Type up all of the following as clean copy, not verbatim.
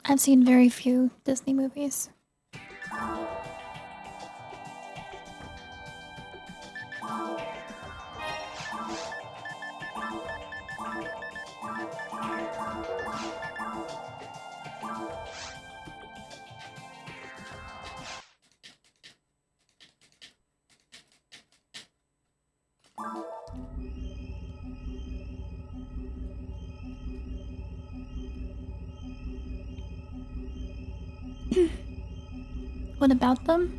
I've seen very few Disney movies. What about them?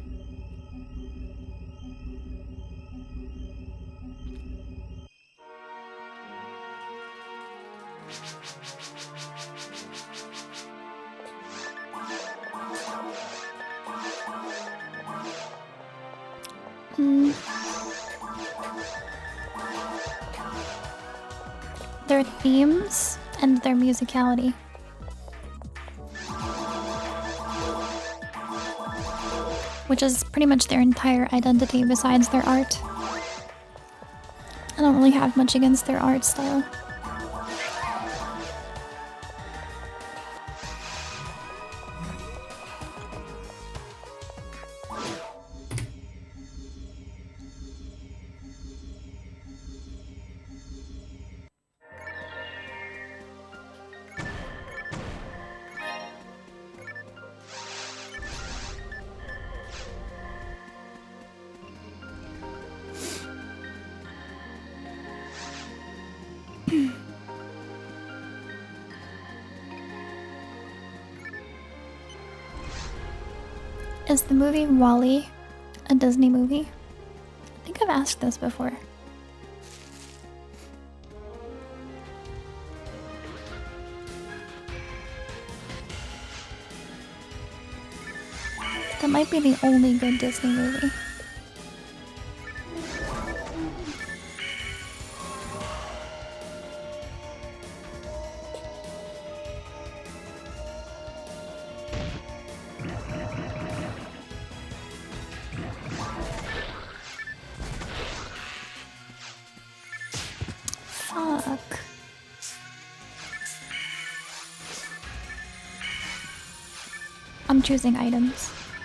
Their themes and their musicality. Which is pretty much their entire identity besides their art. I don't really have much against their art style. Is the movie WALL-E a Disney movie? I think I've asked this before. That might be the only good Disney movie. I'm choosing items.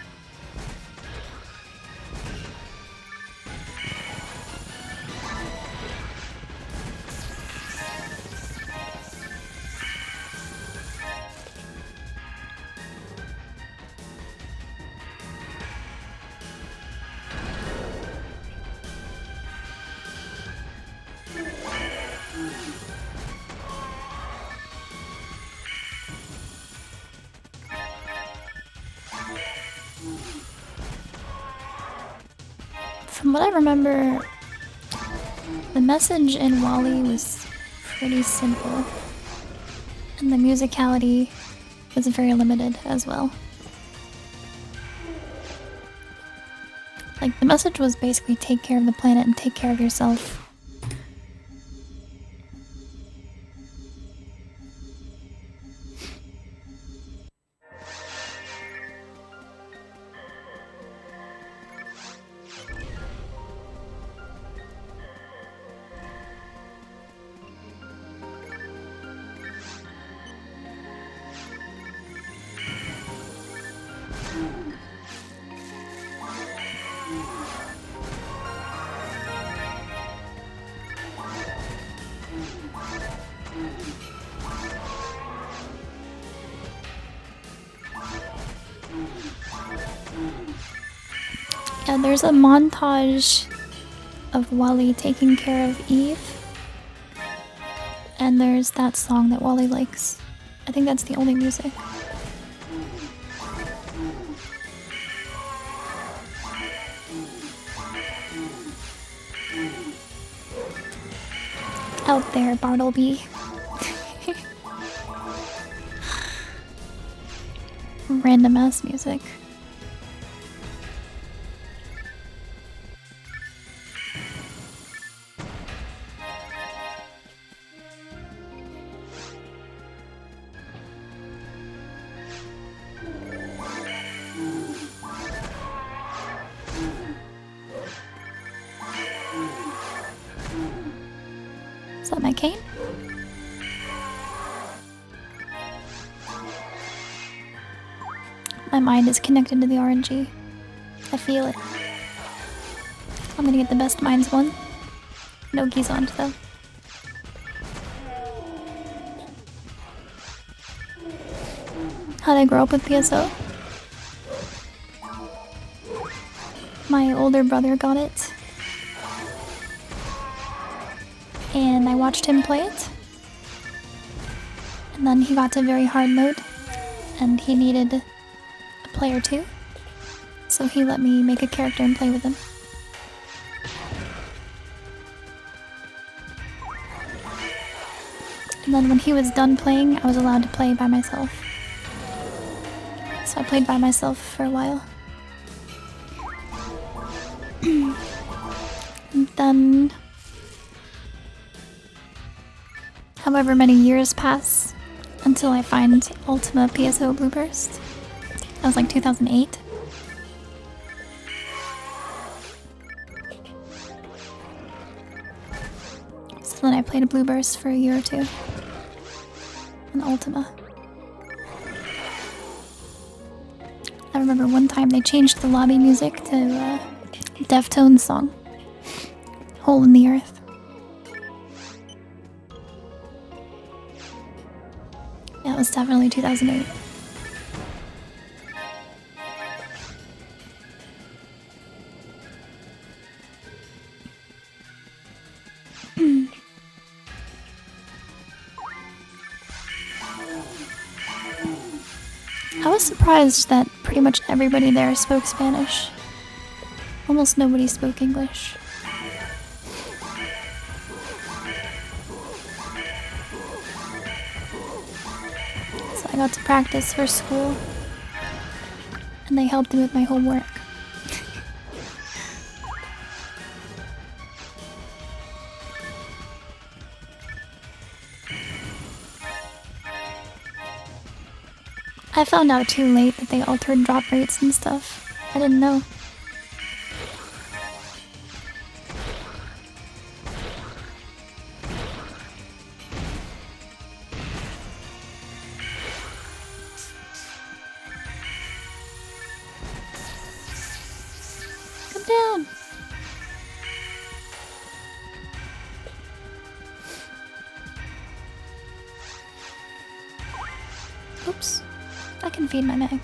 From what I remember, the message in WALL-E was pretty simple, and the musicality was very limited as well. Like, the message was basically take care of the planet and take care of yourself. Yeah, there's a montage of WALL-E taking care of Eve. And there's that song that WALL-E likes. I think that's the only music. Out there, Bartleby. Random ass music. Is that my cane? My mind is connected to the RNG. I feel it. I'm gonna get the best minds one. No gizonde though. How'd I grow up with PSO? My older brother got it. And I watched him play it. And then he got to very hard mode. And he needed a player too. So he let me make a character and play with him. And then when he was done playing, I was allowed to play by myself. So I played by myself for a while. And then, however many years pass until I find Ultima PSO Blue Burst. That was like 2008. So then I played a Blue Burst for a year or two. And Ultima. I remember one time they changed the lobby music to Deftones song. Hole in the Earth. Yeah, it was definitely 2008. I was surprised that pretty much everybody there spoke Spanish. Almost nobody spoke English. So I got to practice for school, and they helped me with my homework. I found out too late that they altered drop rates and stuff. I didn't know. Come down! Oops. I can feed my Meg.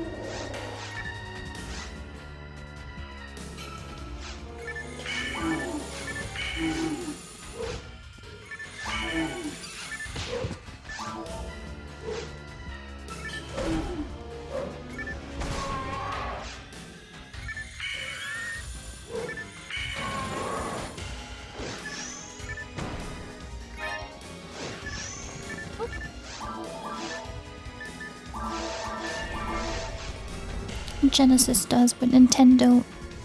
Genesis does, but Nintendo don't.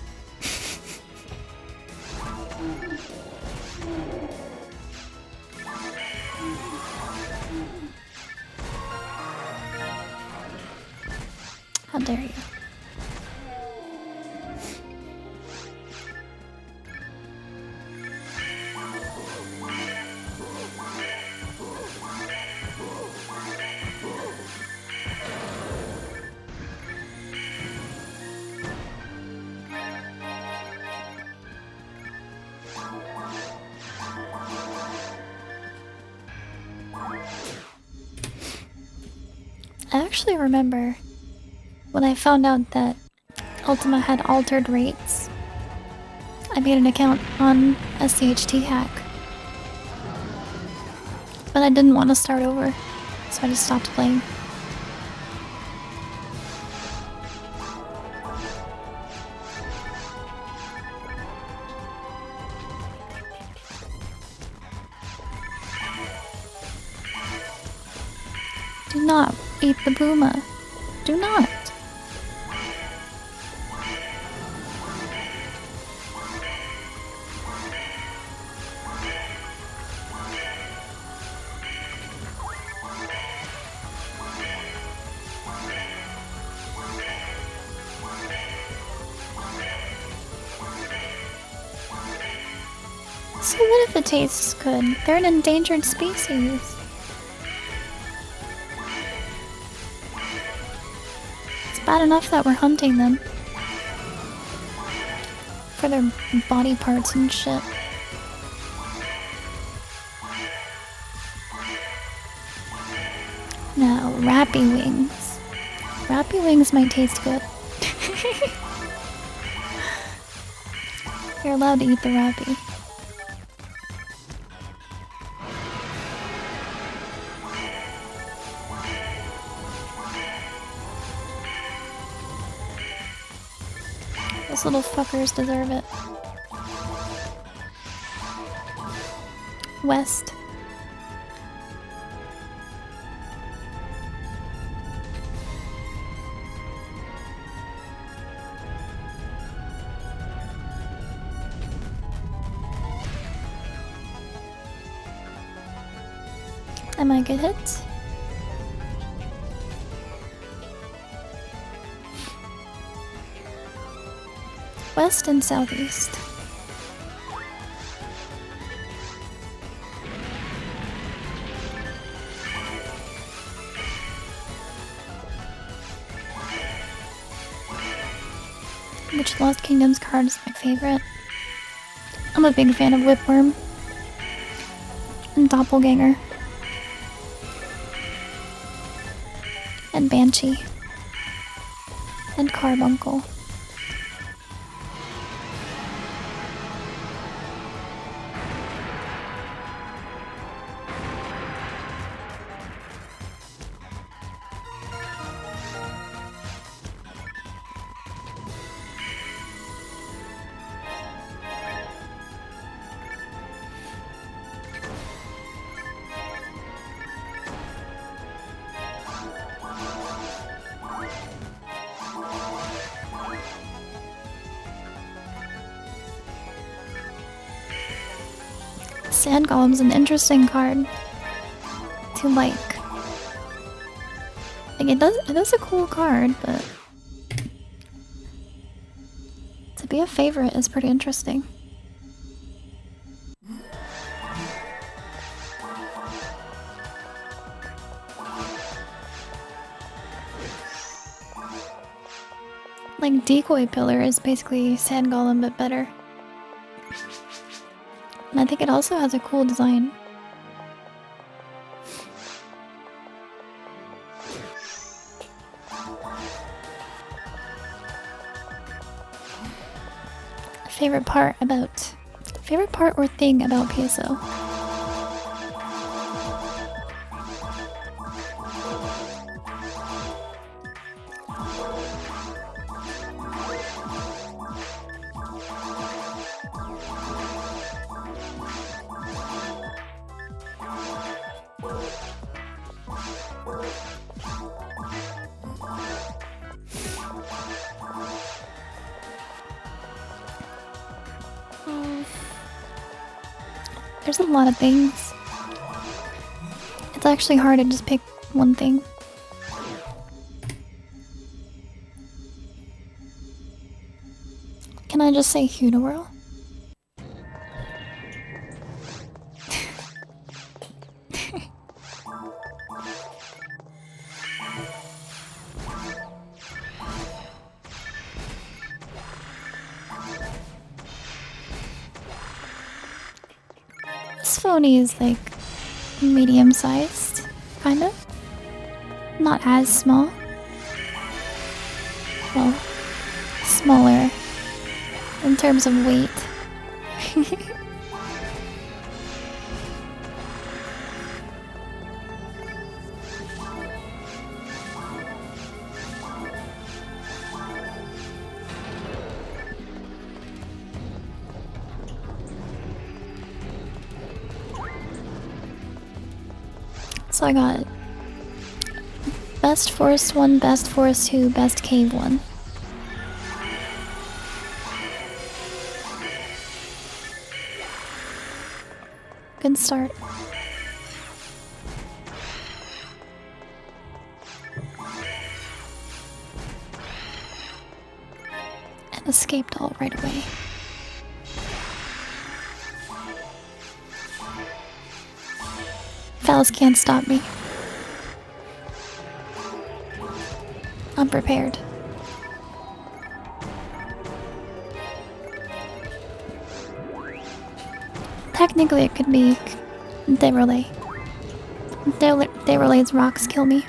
How dare you? I actually remember when I found out that Ultima had altered rates. I made an account on SCHT Hack. But I didn't want to start over, so I just stopped playing. Do not eat the Puma. Do not. So what if it tastes good? They're an endangered species. It's bad enough that we're hunting them for their body parts and shit. Now, rappy wings. Rappy wings might taste good. You're allowed to eat the rappy. Those little fuckers deserve it. West. Am I good hit? West and southeast. Which Lost Kingdoms card is my favorite? I'm a big fan of Whipworm and Doppelganger and Banshee and Carbuncle. Sand Golem's an interesting card to like. Like it does a cool card, but to be a favorite is pretty interesting. Like Decoy Pillar is basically Sand Golem but better. And I think it also has a cool design. Favorite part or thing about PSO? There's a lot of things. It's actually hard to just pick one thing. Can I just say FOnewearl? This phone is like medium-sized, kind of. Not as small. Well, smaller in terms of weight. So I got best forest 1, best forest 2, best cave 1. Good start. And escaped all right away. Falz can't stop me. I'm prepared. technically it could be Deroulé. Deroulé's rocks kill me.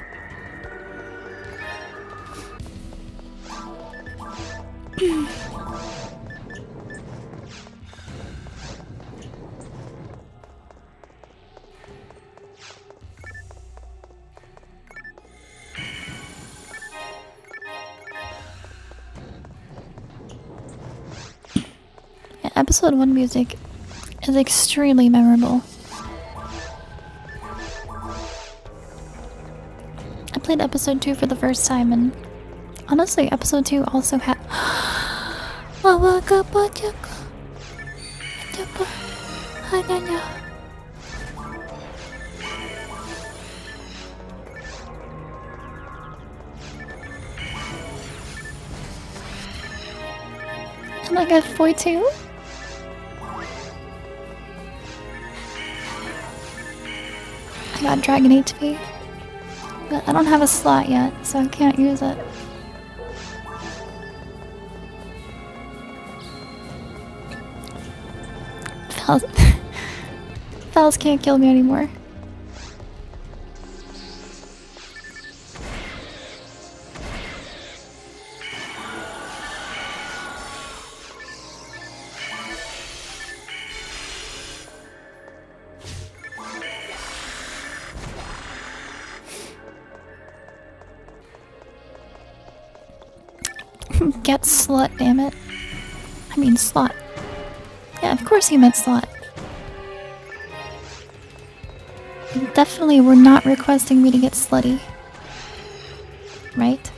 Yeah, episode 1 music is extremely memorable. I played episode 2 for the first time, and honestly, episode 2 also had. And I got foie too. I got Dragon HP. But I don't have a slot yet, so I can't use it. Falz can't kill me anymore. Get slut, damn it. I mean slot. Yeah, of course you meant slot. You definitely were not requesting me to get slutty. Right?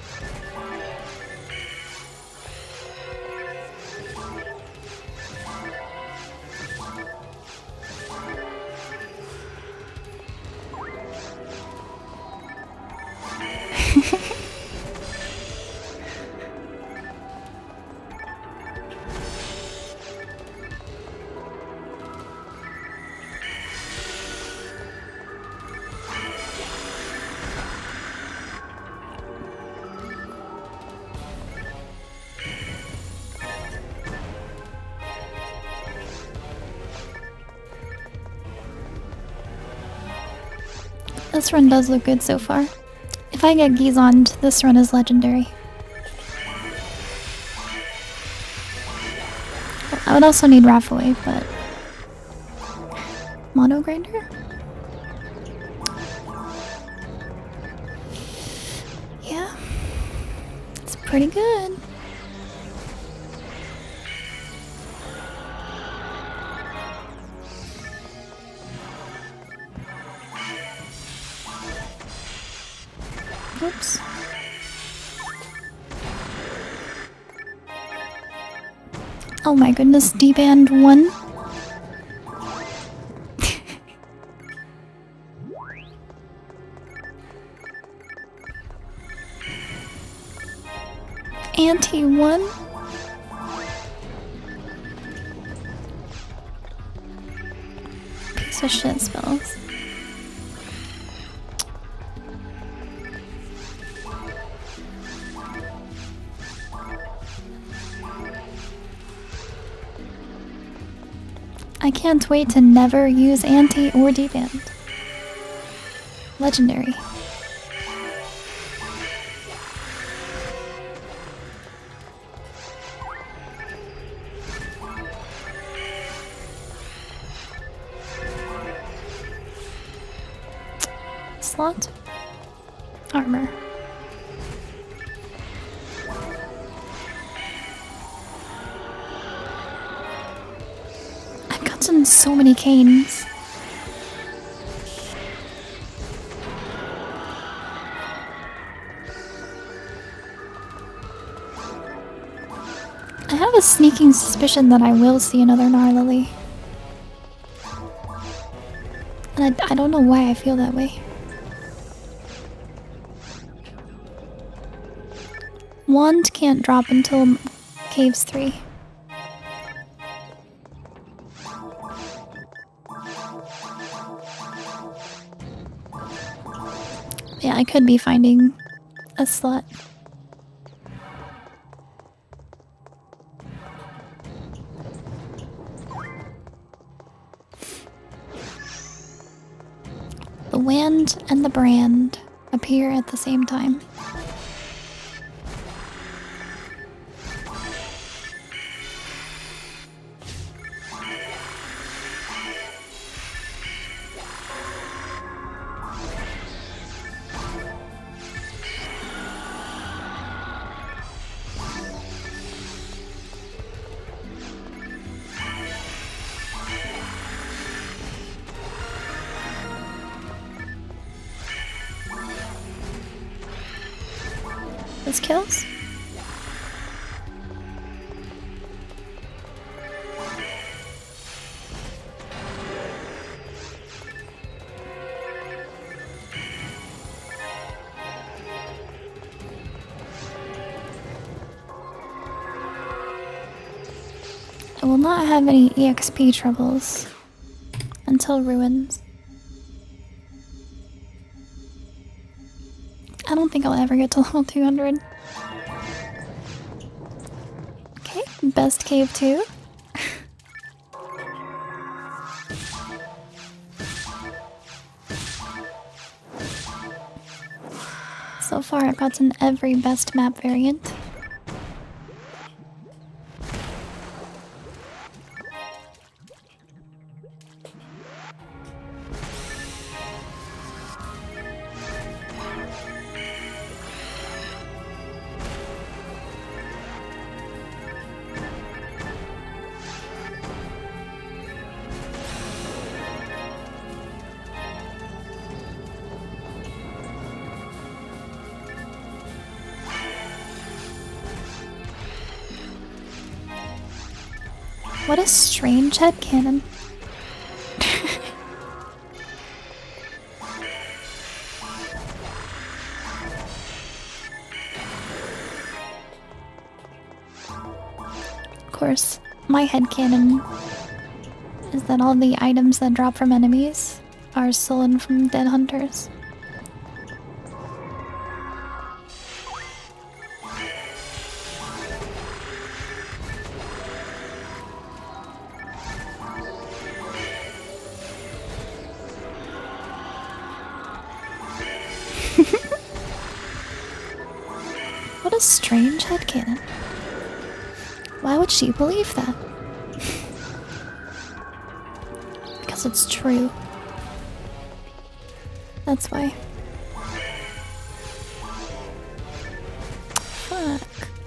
This run does look good so far. If I get gizonde, this run is legendary. I would also need rafoie, but mono grinder? Yeah, it's pretty good. Oops. Oh my goodness, D-band 1. Anti 1. Piece of shit spells. I can't wait to never use anti or D-band. Legendary. Slot. Armor. I've gotten so many canes. I have a sneaking suspicion that I will see another Gnarlily. And I don't know why I feel that way. Wand can't drop until Caves 3. Yeah, I could be finding a slot. wand and the brand appear at the same time. This kills? I will not have any EXP troubles until ruins. I don't think I'll ever get to level 200. Okay, best cave 2. So far I've gotten every best map variant. What a strange headcanon. Of course, my headcanon is that all the items that drop from enemies are stolen from dead hunters. What a strange headcanon. Why would she believe that? Because it's true. That's why. Fuck.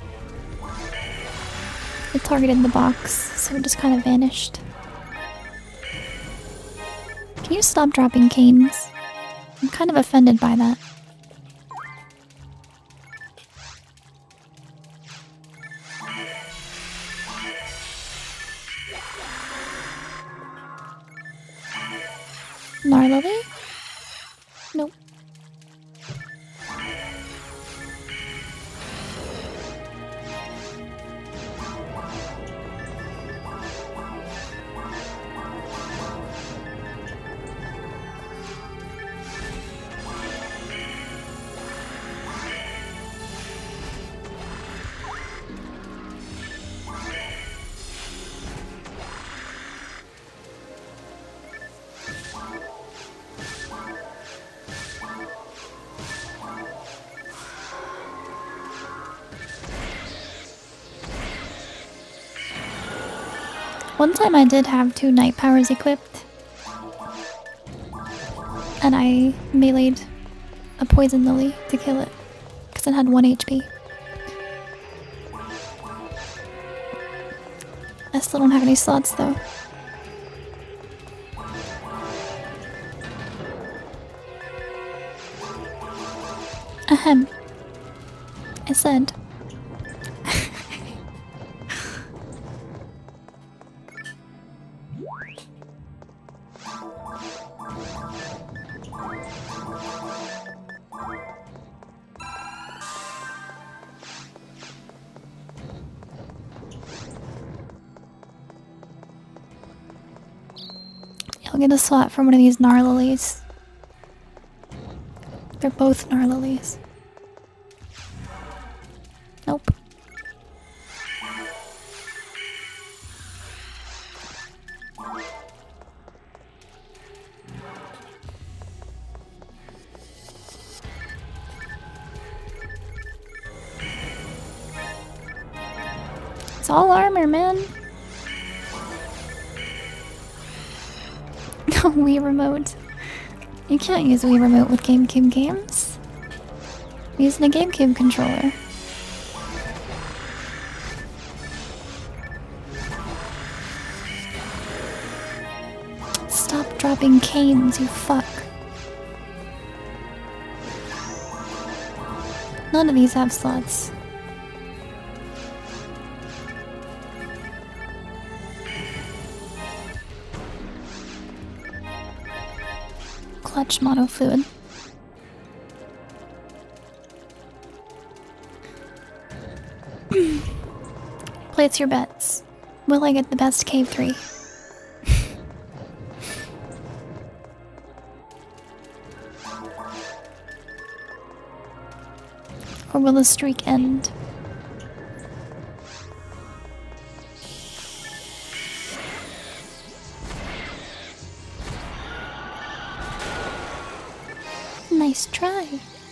It targeted the box, so it just kind of vanished. Can you stop dropping canes? I'm kind of offended by that. Gnarly? Nope. One time I did have 2 night powers equipped, and I meleeed a poison lily to kill it, because it had 1 HP. I still don't have any slots though. Ahem. I said. I'll get a slot from one of these gnarlilies. They're both gnarlilies. Nope. It's all armor, man. Wii remote. You can't use Wii remote with GameCube games. I'm using a GameCube controller. Stop dropping canes, you fuck. None of these have slots. Clutch monofluid. Place your bets. Will I get the best cave 3? Or will the streak end? Nice try.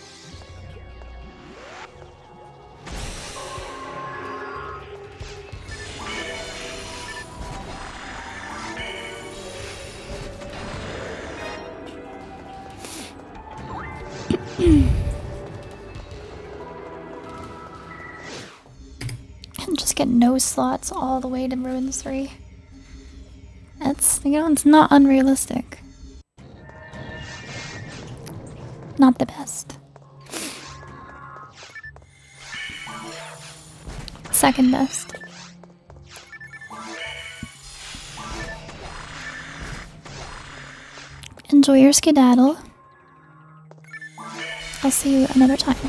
And just get no slots all the way to Ruins 3. That's, you know, it's not unrealistic. Not the best. Second best. Enjoy your skedaddle. I'll see you another time.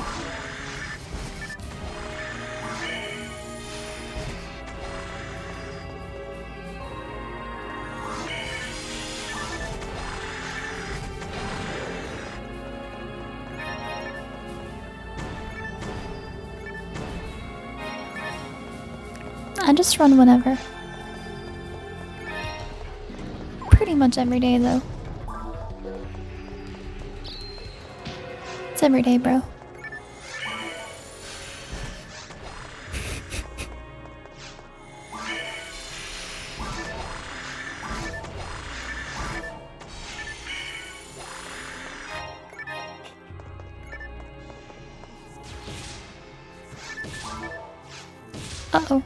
I just run whenever. Pretty much every day, though. It's every day, bro. Uh-oh.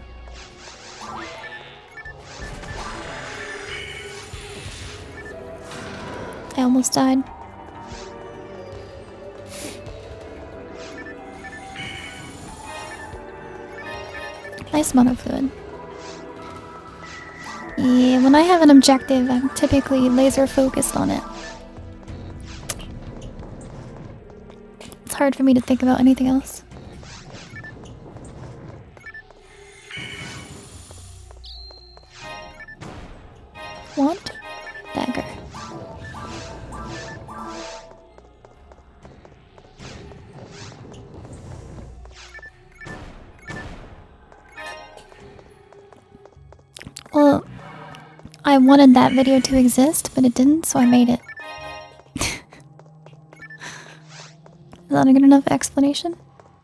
I almost died. Nice monofluid. Yeah, when I have an objective, I'm typically laser focused on it. It's hard for me to think about anything else. Want? Dagger. Well, I wanted that video to exist, but it didn't, so I made it. Is that a good enough explanation?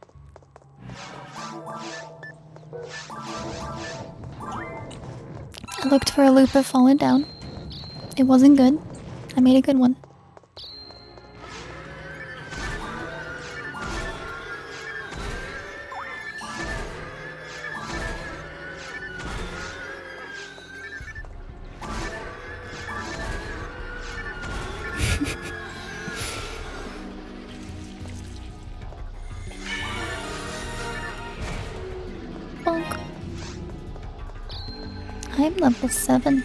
I looked for a loop of falling down. It wasn't good. I made a good one. Bonk. I'm level 7.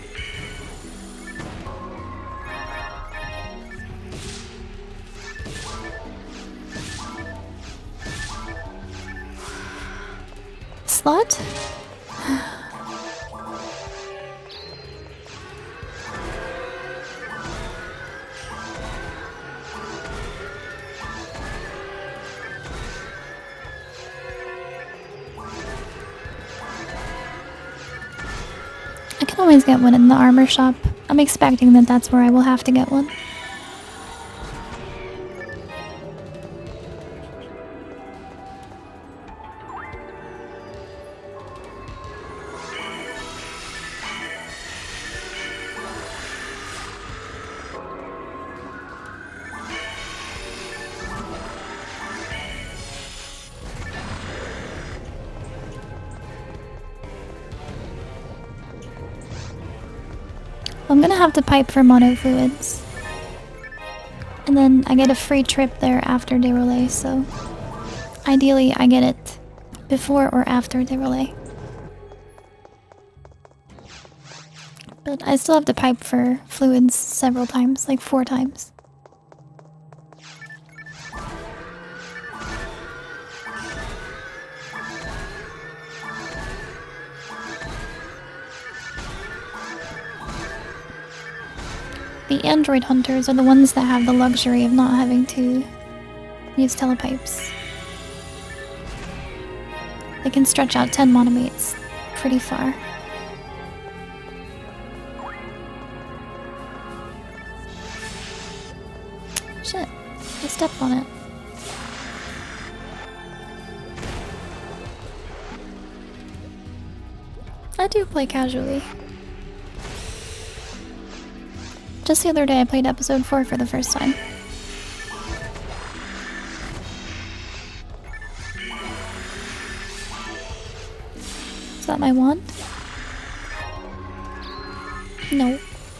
Slot? I can always get one in the armor shop. I'm expecting that that's where I will have to get one. I'm gonna have to pipe for mono fluids. And then I get a free trip there after déroulé, so ideally I get it before or after déroulé. But I still have to pipe for fluids several times, like 4 times. The android hunters are the ones that have the luxury of not having to use telepipes. They can stretch out 10 monomates pretty far. Shit, I stepped on it. I do play casually. Just the other day I played episode 4 for the first time. Is that my wand? No.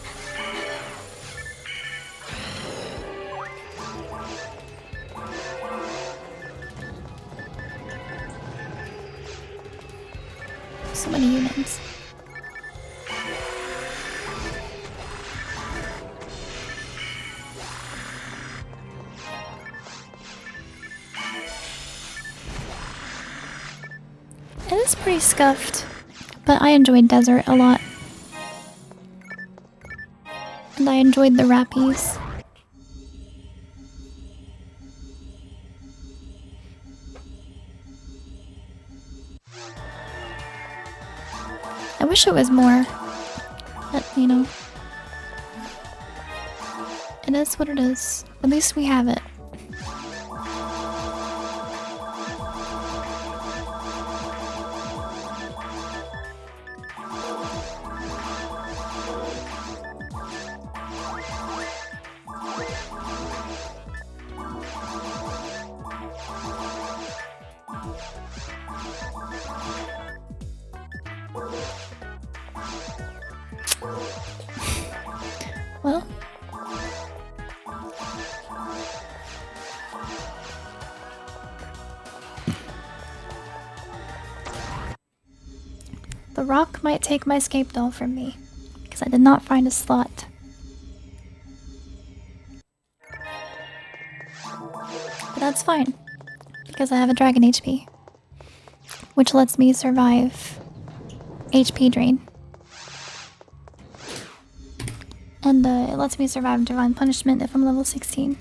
So many units. It is pretty scuffed, but I enjoyed desert a lot. And I enjoyed the rappies. I wish it was more, but you know, it is what it is. At least we have it. Well, the rock might take my scape doll from me, because I did not find a slot. But that's fine, because I have a dragon HP, which lets me survive HP drain. And it lets me survive Divine Punishment if I'm level 16.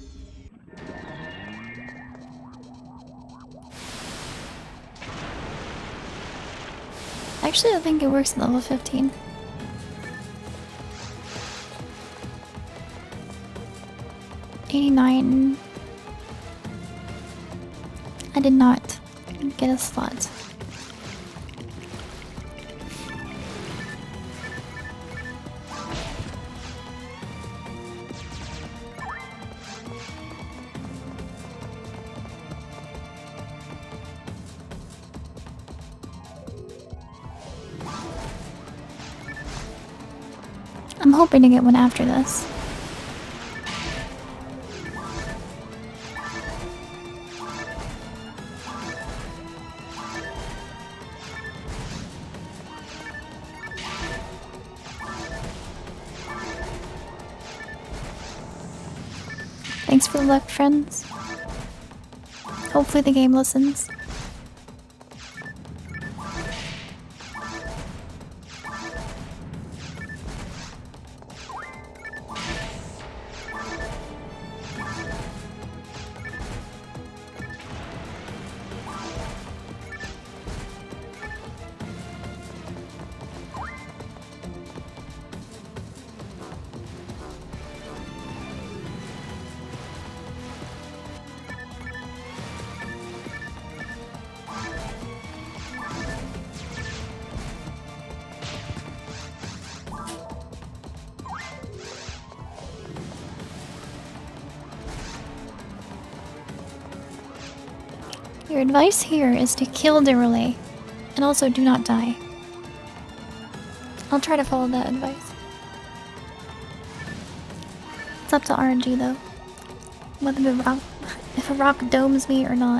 Actually, I think it works at level 15. $89. I did not get a slot. I'm hoping to get one after this. Thanks for the luck, friends. Hopefully the game listens. Your advice here is to kill Derelay, and also do not die. I'll try to follow that advice. It's up to RNG though. Whether if a rock domes me or not.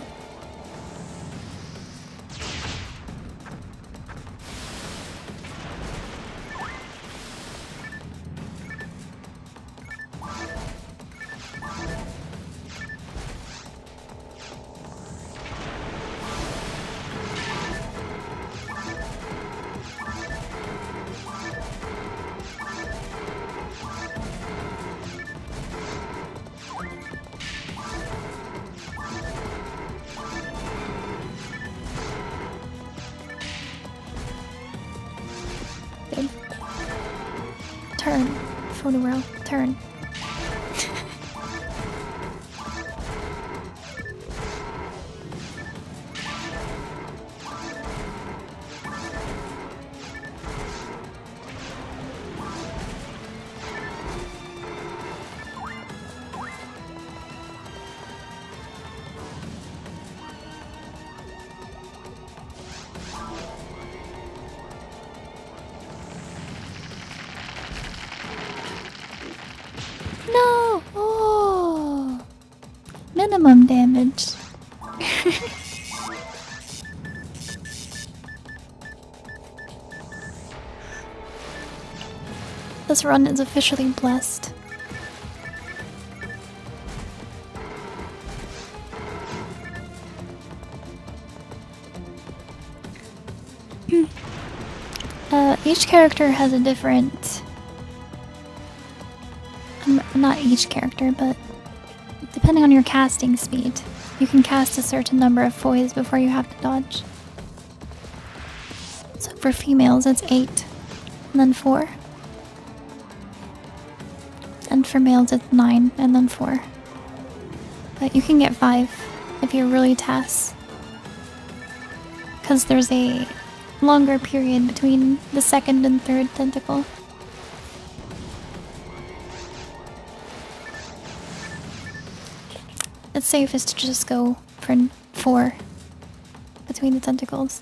Turn. FOnewearl. Turn. No! Oh! Minimum damage. This run is officially blessed. Each character has a different... not each character, but depending on your casting speed, you can cast a certain number of foies before you have to dodge. So for females it's 8, and then 4. And for males it's 9, and then 4. But you can get 5 if you're really TAS. Because there's a longer period between the second and third tentacle. It's safest to just go for 4 between the tentacles.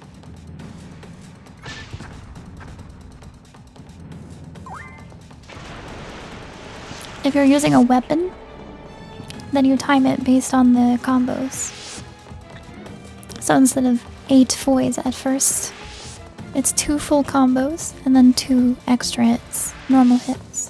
If you're using a weapon, then you time it based on the combos. So instead of 8 foies at first, it's 2 full combos and then 2 extra hits, normal hits.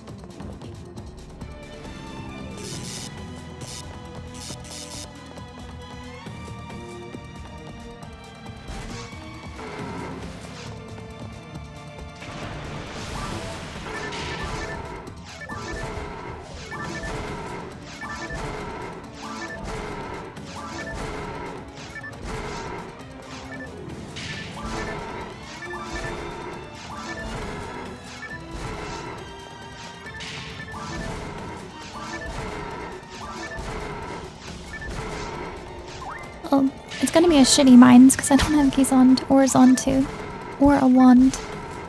Oh, it's gonna be a shitty mines because I don't have gizonde or zonde or a wand.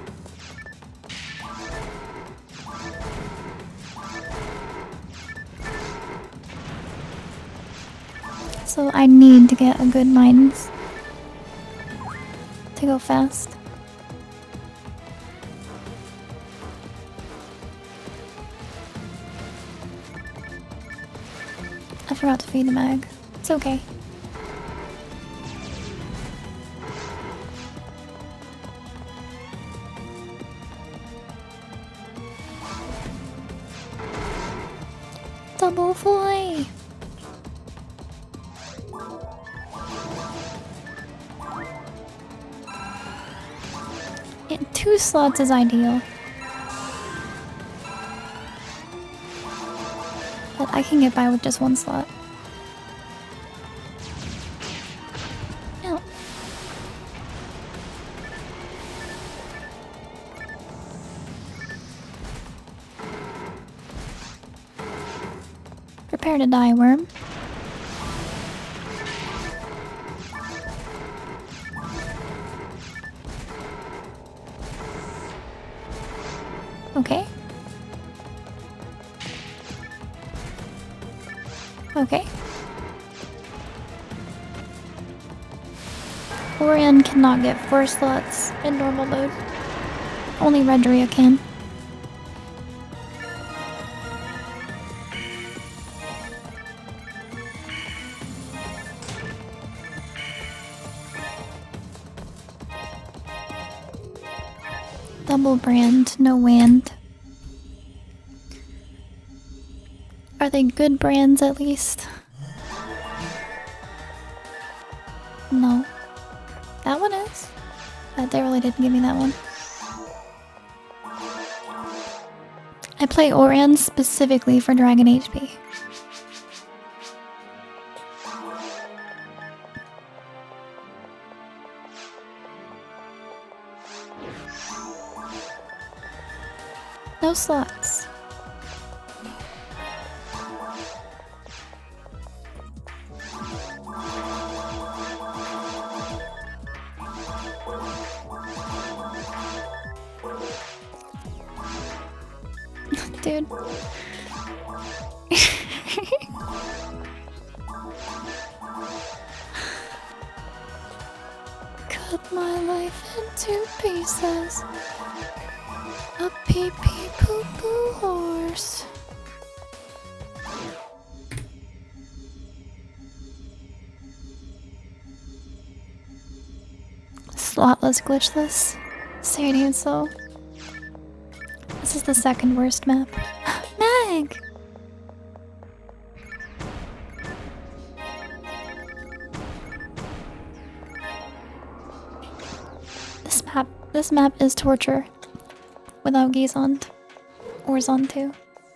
So I need to get a good mines to go fast. I forgot to feed the mag. It's okay. Double foie! Yeah, 2 slots is ideal. But I can get by with just 1 slot. No. Prepare to die, worm. Okay. Okay. ORAN cannot get 4 slots in normal mode. Only Redria can. Double brand, no wand. Are they good brands at least? No. That one is. But they really didn't give me that one. I play ORAN specifically for Dragon HP. No slots. Dude. Cut my life into pieces. A pee pee poo poo horse. Slotless, glitchless. Say so. This is the second worst map. Meg! This map is torture. Without gizonde. Or zonde too.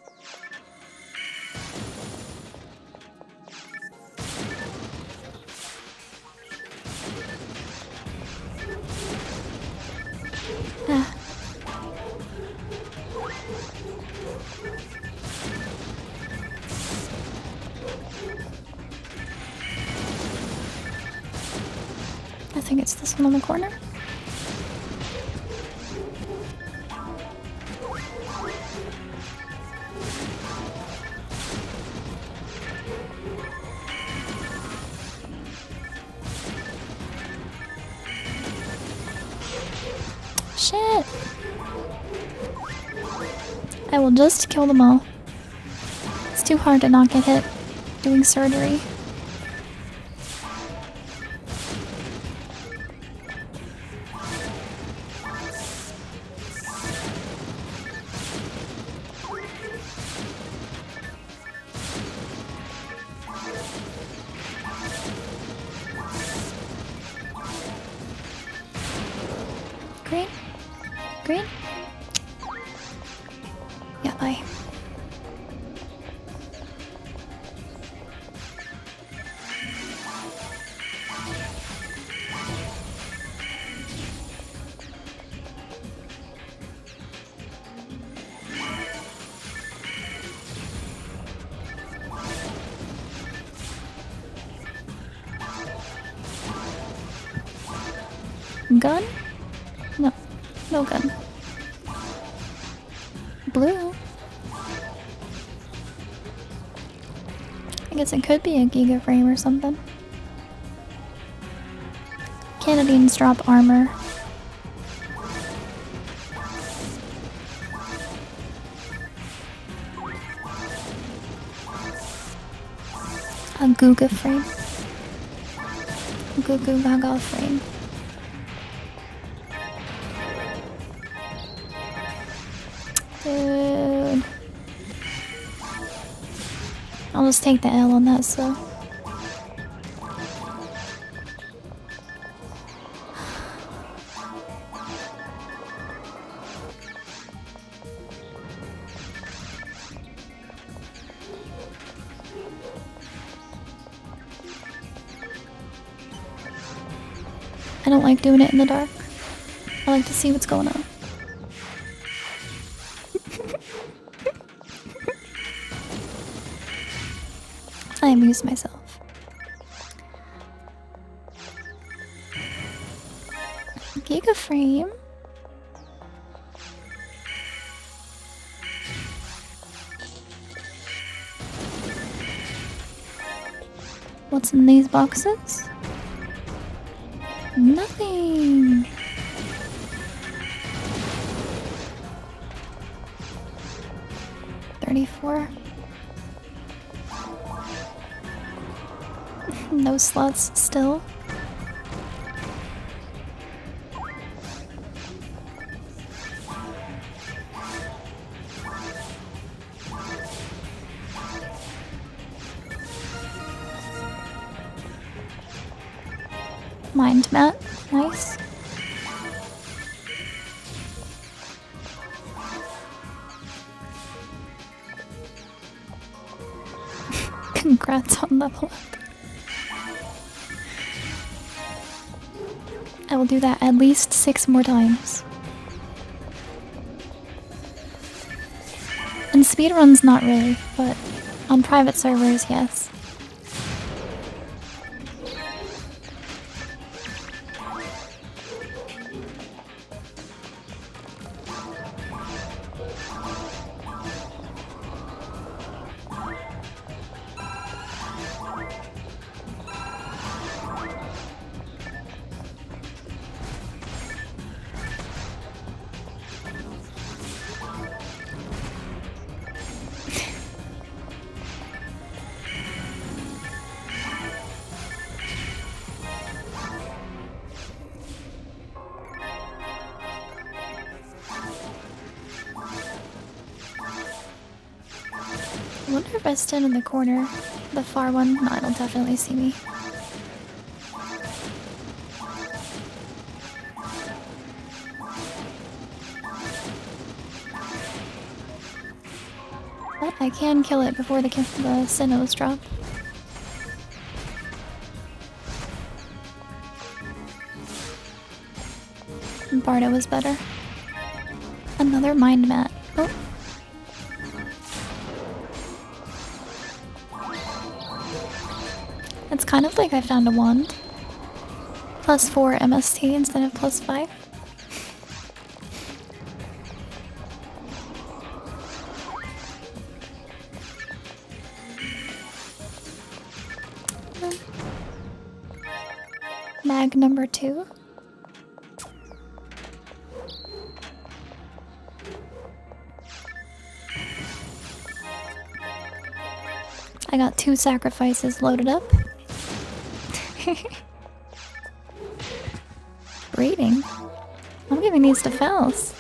Ah. I think it's this one on the corner. Shit! I will just kill them all. It's too hard to not get hit doing surgery. Green? Green? Yeah, bye. Gun? No. No gun. Blue? I guess it could be a giga frame or something. Canadians drop armor. A Guga frame. Gugu Gaga frame. Dude. I'll just take the L on that, so. I don't like doing it in the dark. I like to see what's going on. I amuse myself. Giga frame. What's in these boxes? Nothing. $34. No slots still. Mind mat. Nice. Congrats on level up. I will do that at least 6 more times. In speedruns, not really, but on private servers, yes. I wonder if I stand in the corner, the far one. No, it'll definitely see me. But I can kill it before the Sinnohs drop. Barta was better. Another mind mat. Oh. It's kind of like I found a wand. +4 MST instead of +5. Mag number 2. I got 2 sacrifices loaded up. Breeding. I'm giving these to falz.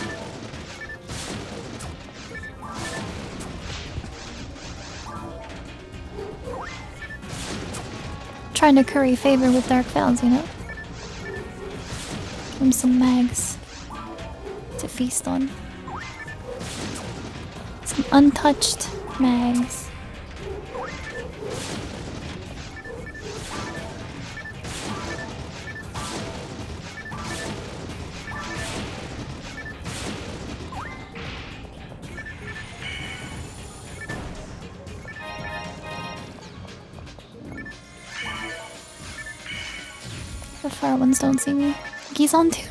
Trying to curry favor with dark falz, you know? Give him some mags to feast on. Some untouched mags. The far ones don't see me. Gizonde too.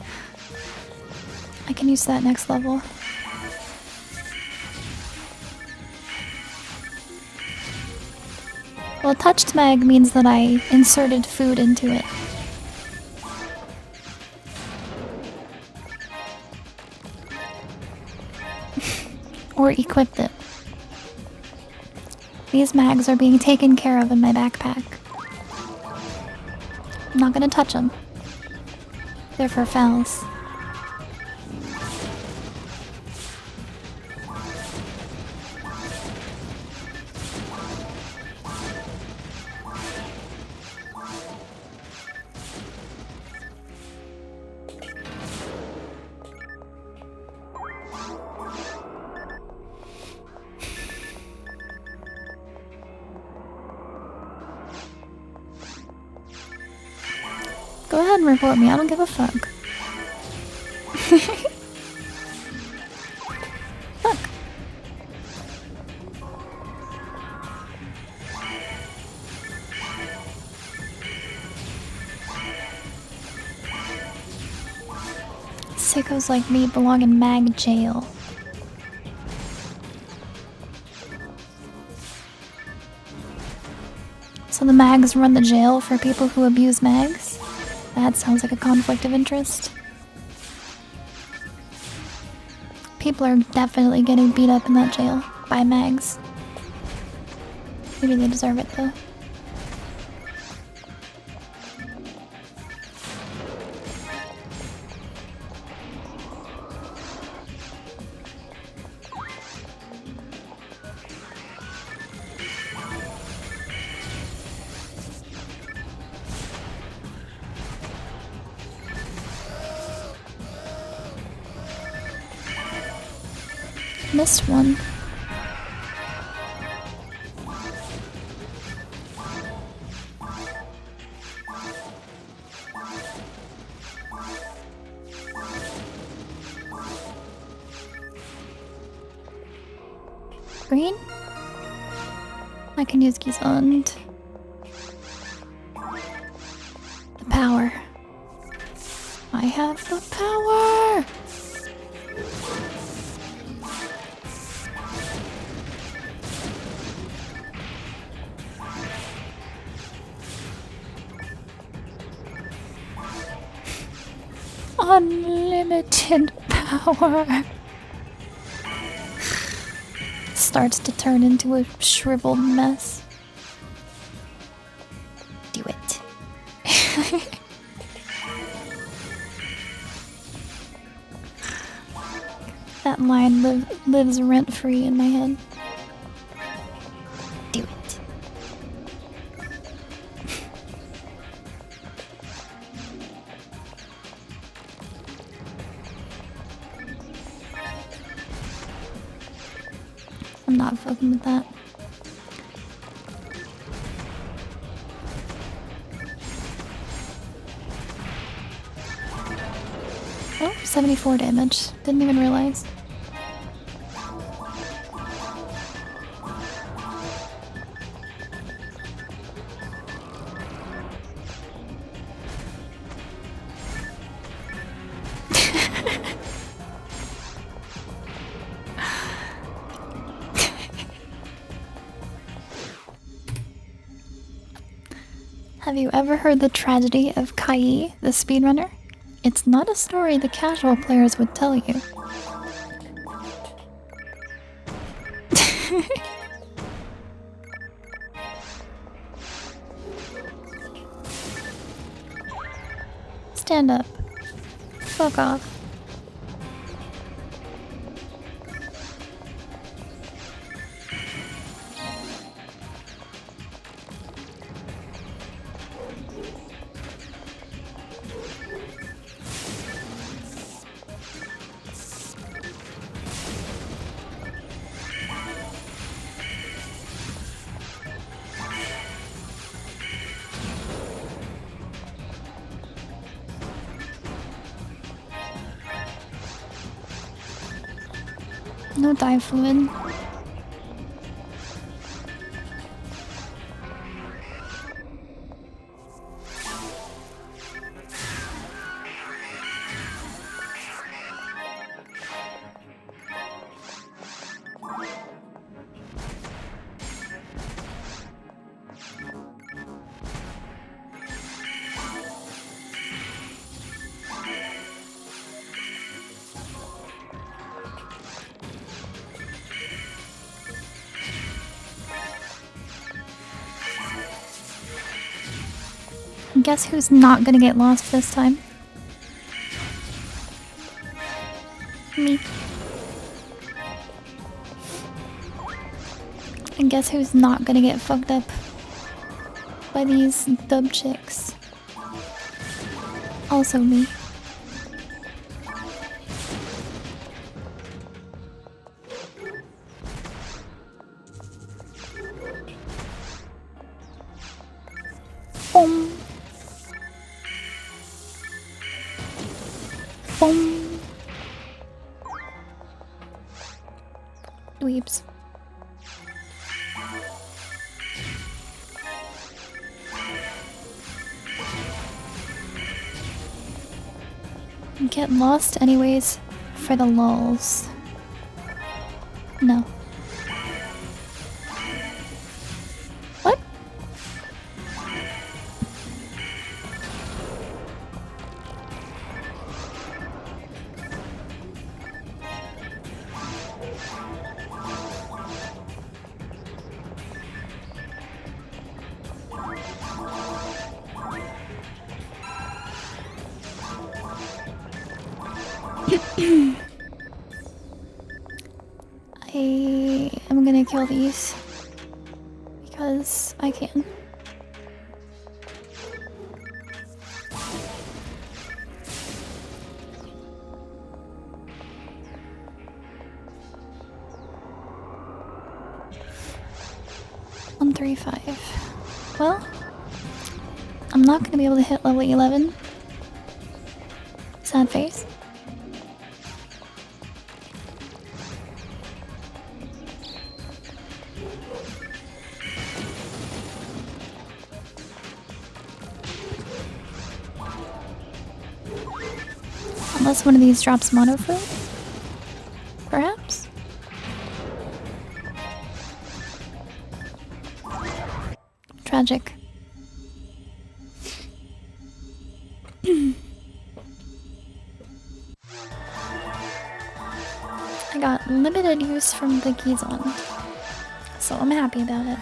I can use that next level. Well, touched mag means that I inserted food into it. Or equipped it. These mags are being taken care of in my backpack. I'm not gonna touch them. They're for falz. Go ahead and report me, I don't give a fuck. Fuck. Sickos like me belong in mag jail. So the mags run the jail for people who abuse mags? That sounds like a conflict of interest. People are definitely getting beat up in that jail by mags. Maybe they deserve it though. Missed one. Green? I can use gizonde. The power. I have the power! Unlimited power! Starts to turn into a shriveled mess. Do it. That line lives rent-free in my head. Do it. I'm not fucking with that. Oh, 74 damage. Didn't even realize. Have you ever heard the tragedy of Kai, the speedrunner? It's not a story the casual players would tell you. Stand up. Fuck off. No dive fluid. Guess who's not gonna get lost this time? Me. And guess who's not gonna get fucked up by these dub chicks? Also me. Boom. Boom. Dweebs. Get lost anyways for the lulz. No. What? I am gonna kill these because I can. 135. Well, I'm not gonna be able to hit level 11. Sad face. Unless one of these drops mono food? Perhaps? Tragic. I got limited use from the gizonde, so I'm happy about it.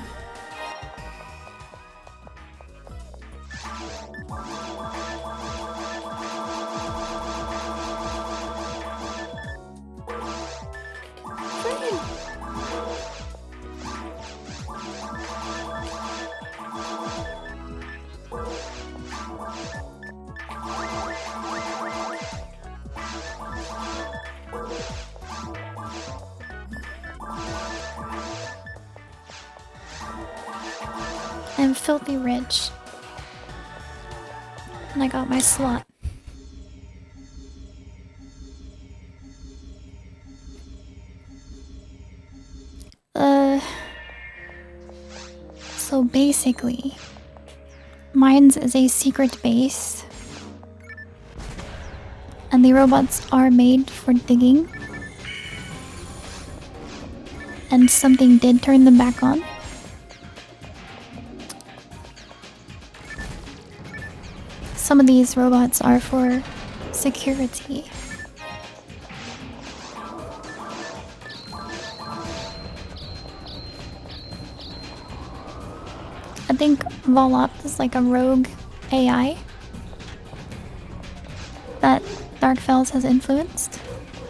I'm filthy rich. And I got my slot. So basically, mine's is a secret base. And the robots are made for digging. And something did turn them back on. Some of these robots are for security. I think Volop is like a rogue AI that Dark Falz has influenced.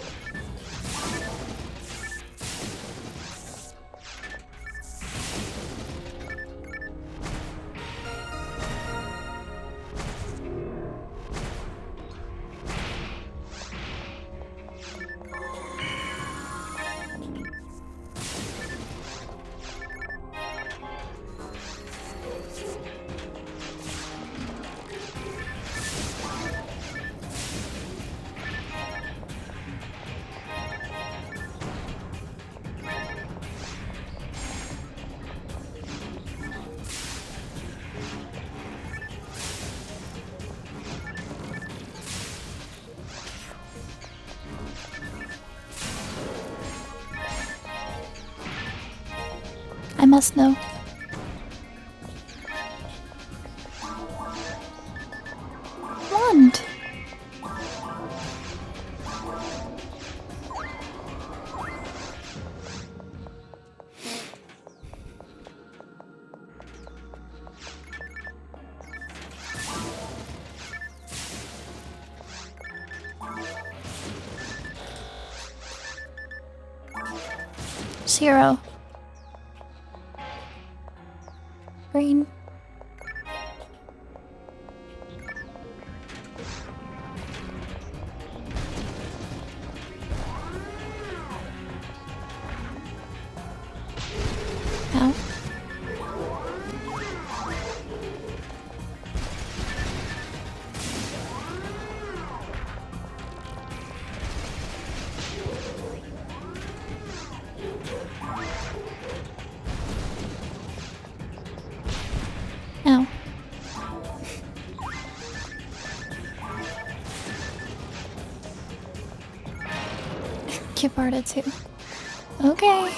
I must know. Wand. Zero. Green. Ow. Ow. Get barta too. Okay.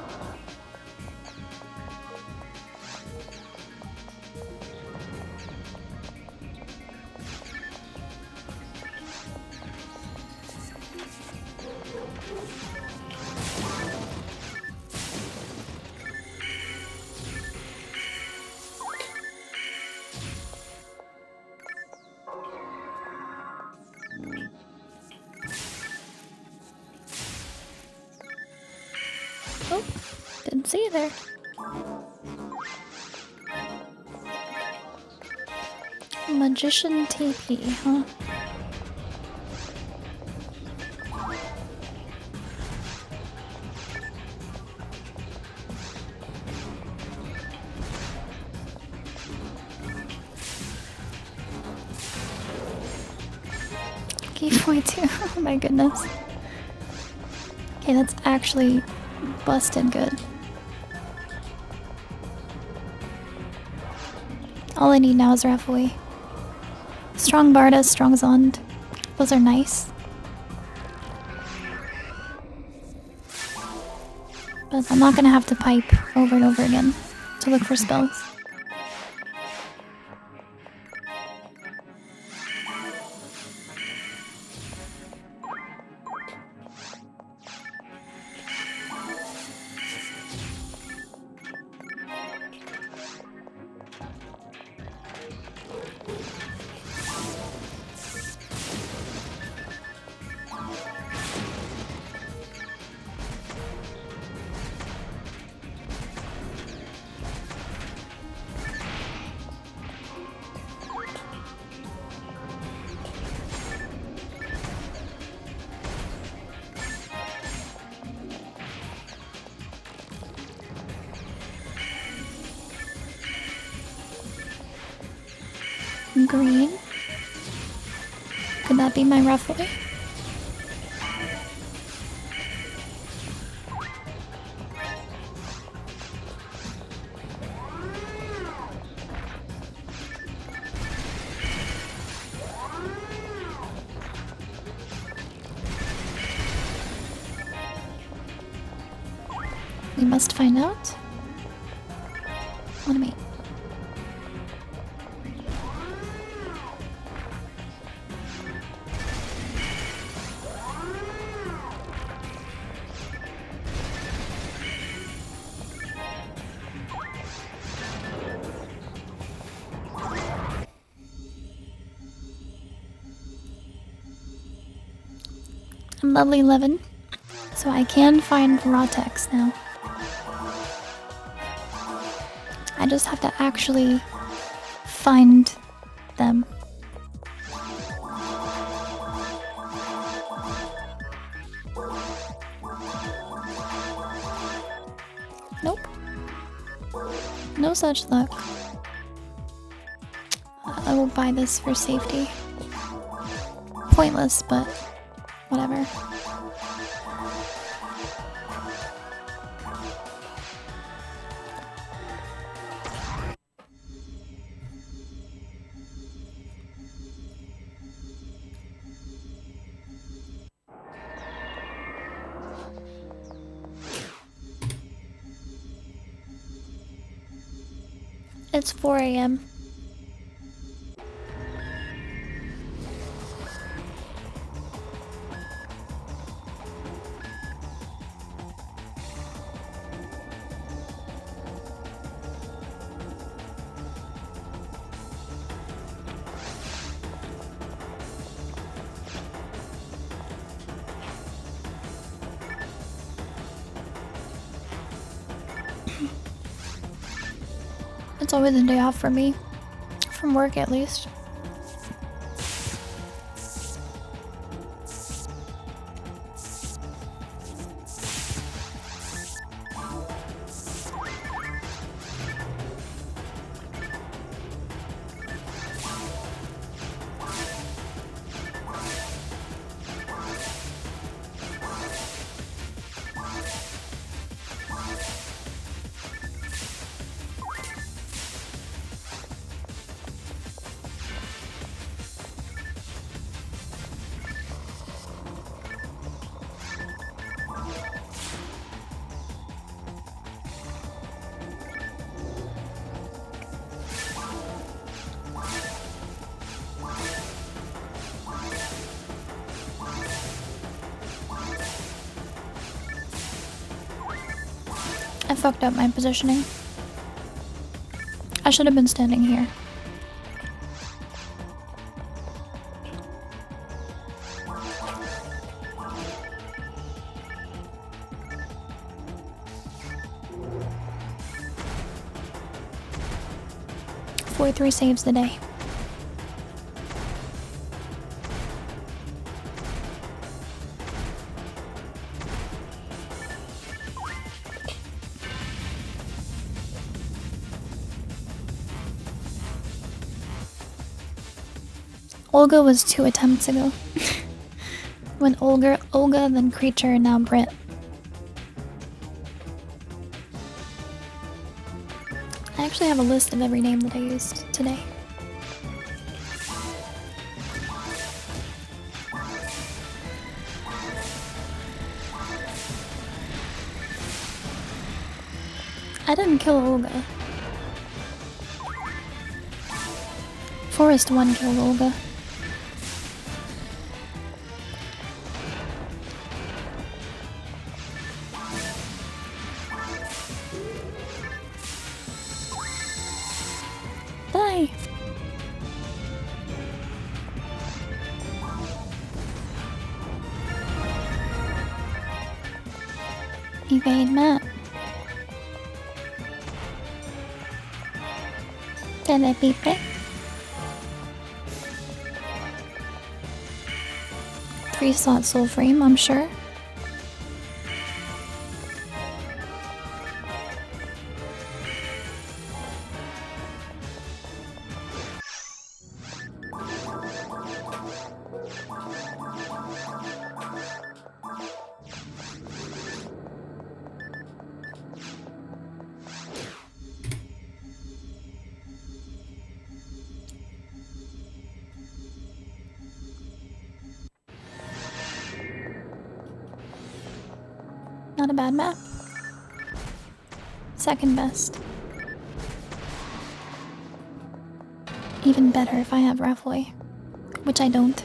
Oh, didn't see you there. Magician TP, huh? lucky foie too. Oh my goodness. Okay, that's actually busted good. All I need now is rafoie. Strong barta, strong zonde. Those are nice. But I'm not gonna have to pipe over and over again to look for spells. Green. Could that be my rafoie? We must find out. Automate. I'm level 11, so I can find raw text now. I just have to actually find them. Nope. No such luck. I will buy this for safety. Pointless, but whatever. It's 4 AM. It's always a day off for me. From work, at least. I fucked up my positioning. I should have been standing here. Foie 3 saves the day. Olga was 2 attempts ago. When Olga, then Creature, now Brit. I actually have a list of every name that I used today. I didn't kill Olga. Forest 1 killed Olga. Die! Evade map. Telepipe. 3-slot soul frame, I'm sure. Not a bad map. Second best. Even better if I have rafoie, which I don't.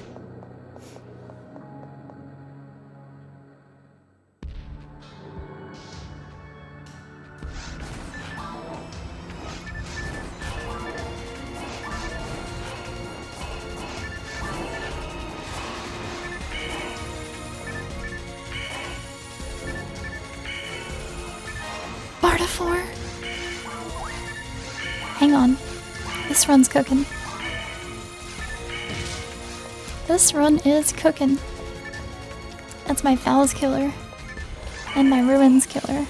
Barta 4. Hang on. This run's cooking. This run is cooking. That's my falz killer. And my ruins killer.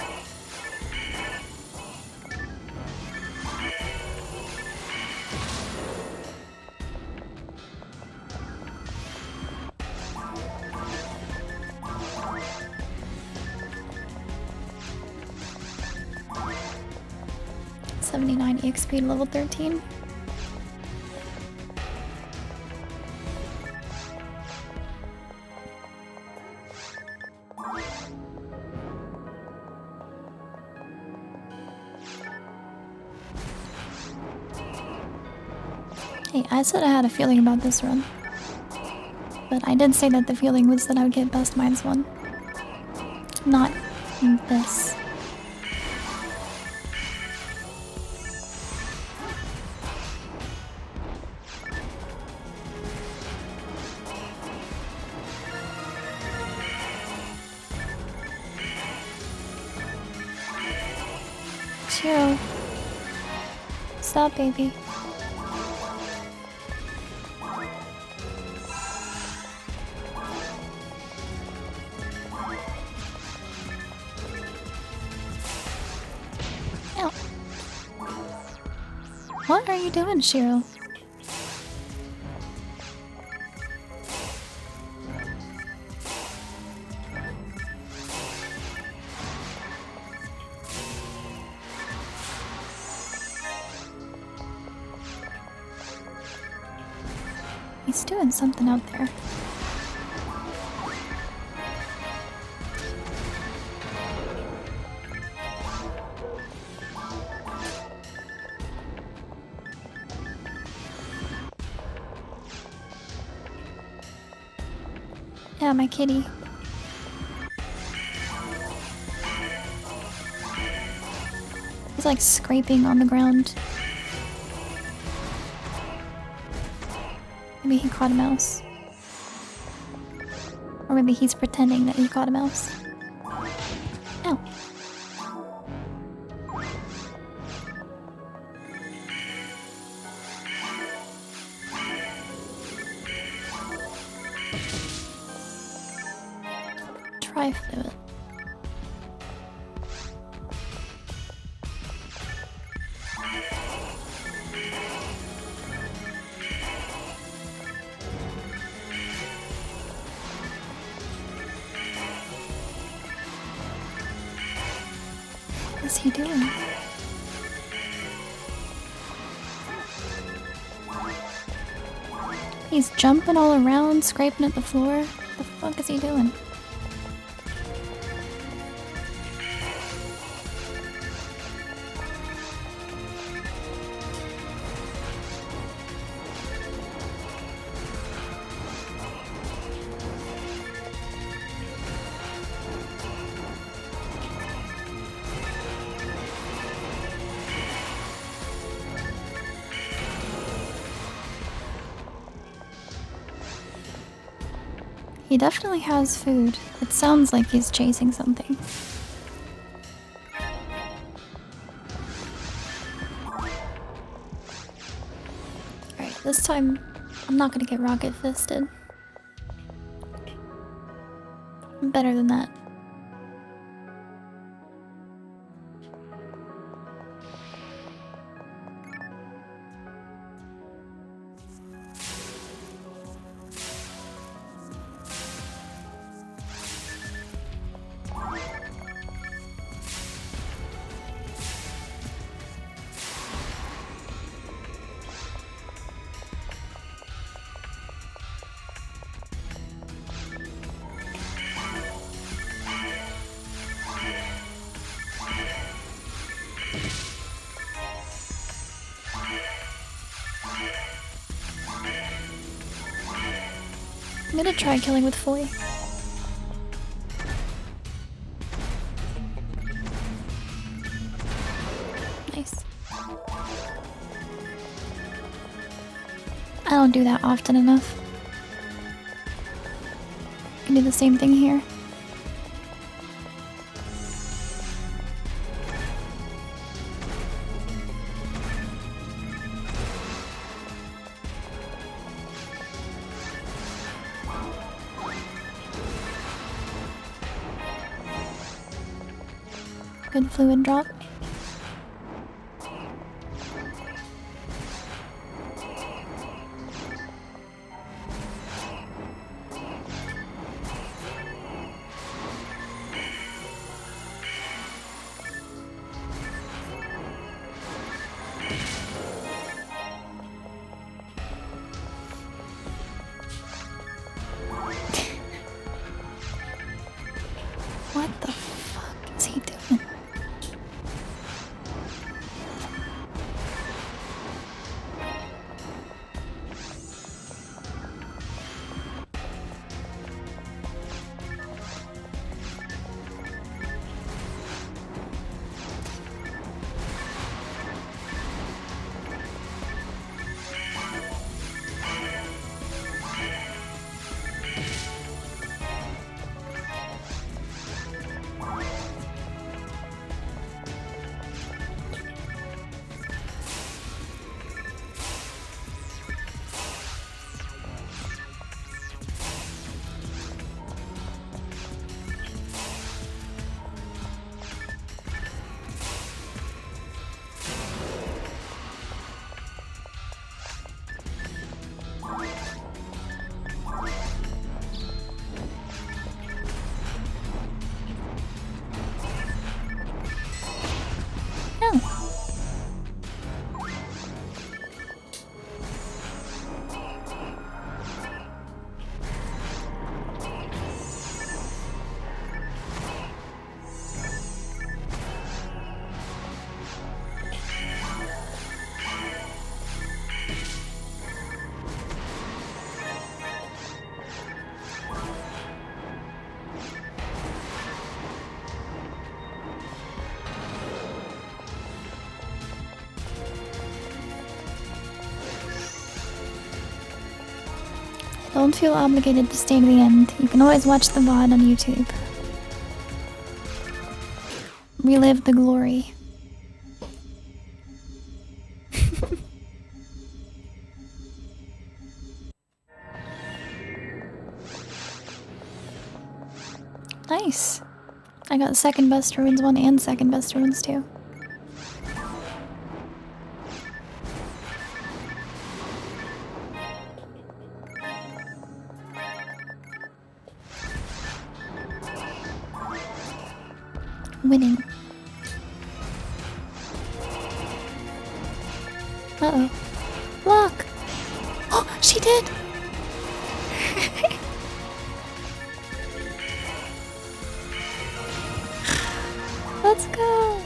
EXP level 13. Hey, I said I had a feeling about this run. But I did say that the feeling was that I would get best minds 1. Not this. Chill. Stop, baby. Ow. What are you doing, Shiro? He's doing something out there. Yeah, my kitty. He's like scraping on the ground. Maybe he caught a mouse. Or maybe he's pretending that he caught a mouse. Ow. Try fluid. is he doing? He's jumping all around, scraping at the floor. What the fuck is he doing? He definitely has food. It sounds like he's chasing something. Alright, this time I'm not gonna get rocket fisted. I'm better than that. I'm gonna try killing with foie. Nice. I don't do that often enough. Can do the same thing here. Good fluid drop. What the fuck is he doing? Don't feel obligated to stay to the end. You can always watch the VOD on YouTube. Relive the glory. Nice. I got second best ruins 1 and second best ruins 2. Winning. Uh-oh. Block! Oh, she did! Let's go!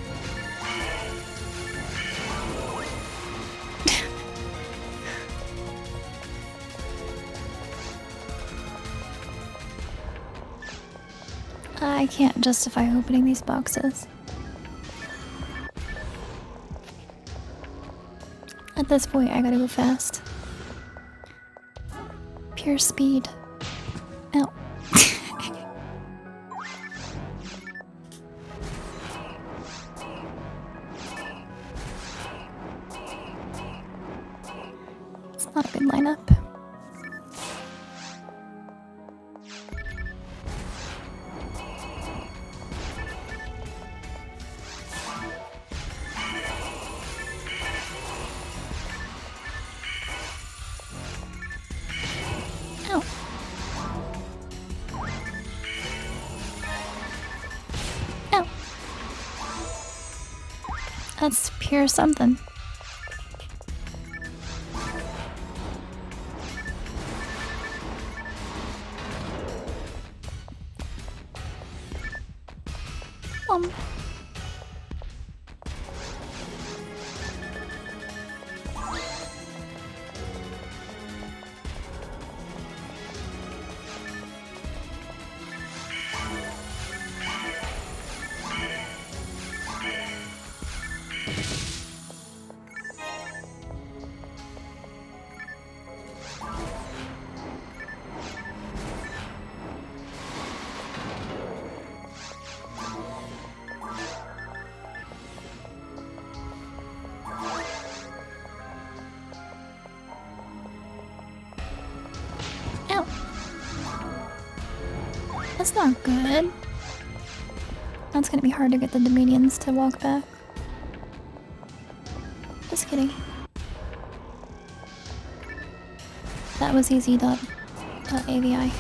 I can't justify opening these boxes. At this point, I gotta go fast. Pure speed. Ow. It's not a good lineup. Ow. Ow. That's pure something. Ow. That's not good. That's gonna be hard to get the Dominions to walk back. Just kidding. That was easy, .avi.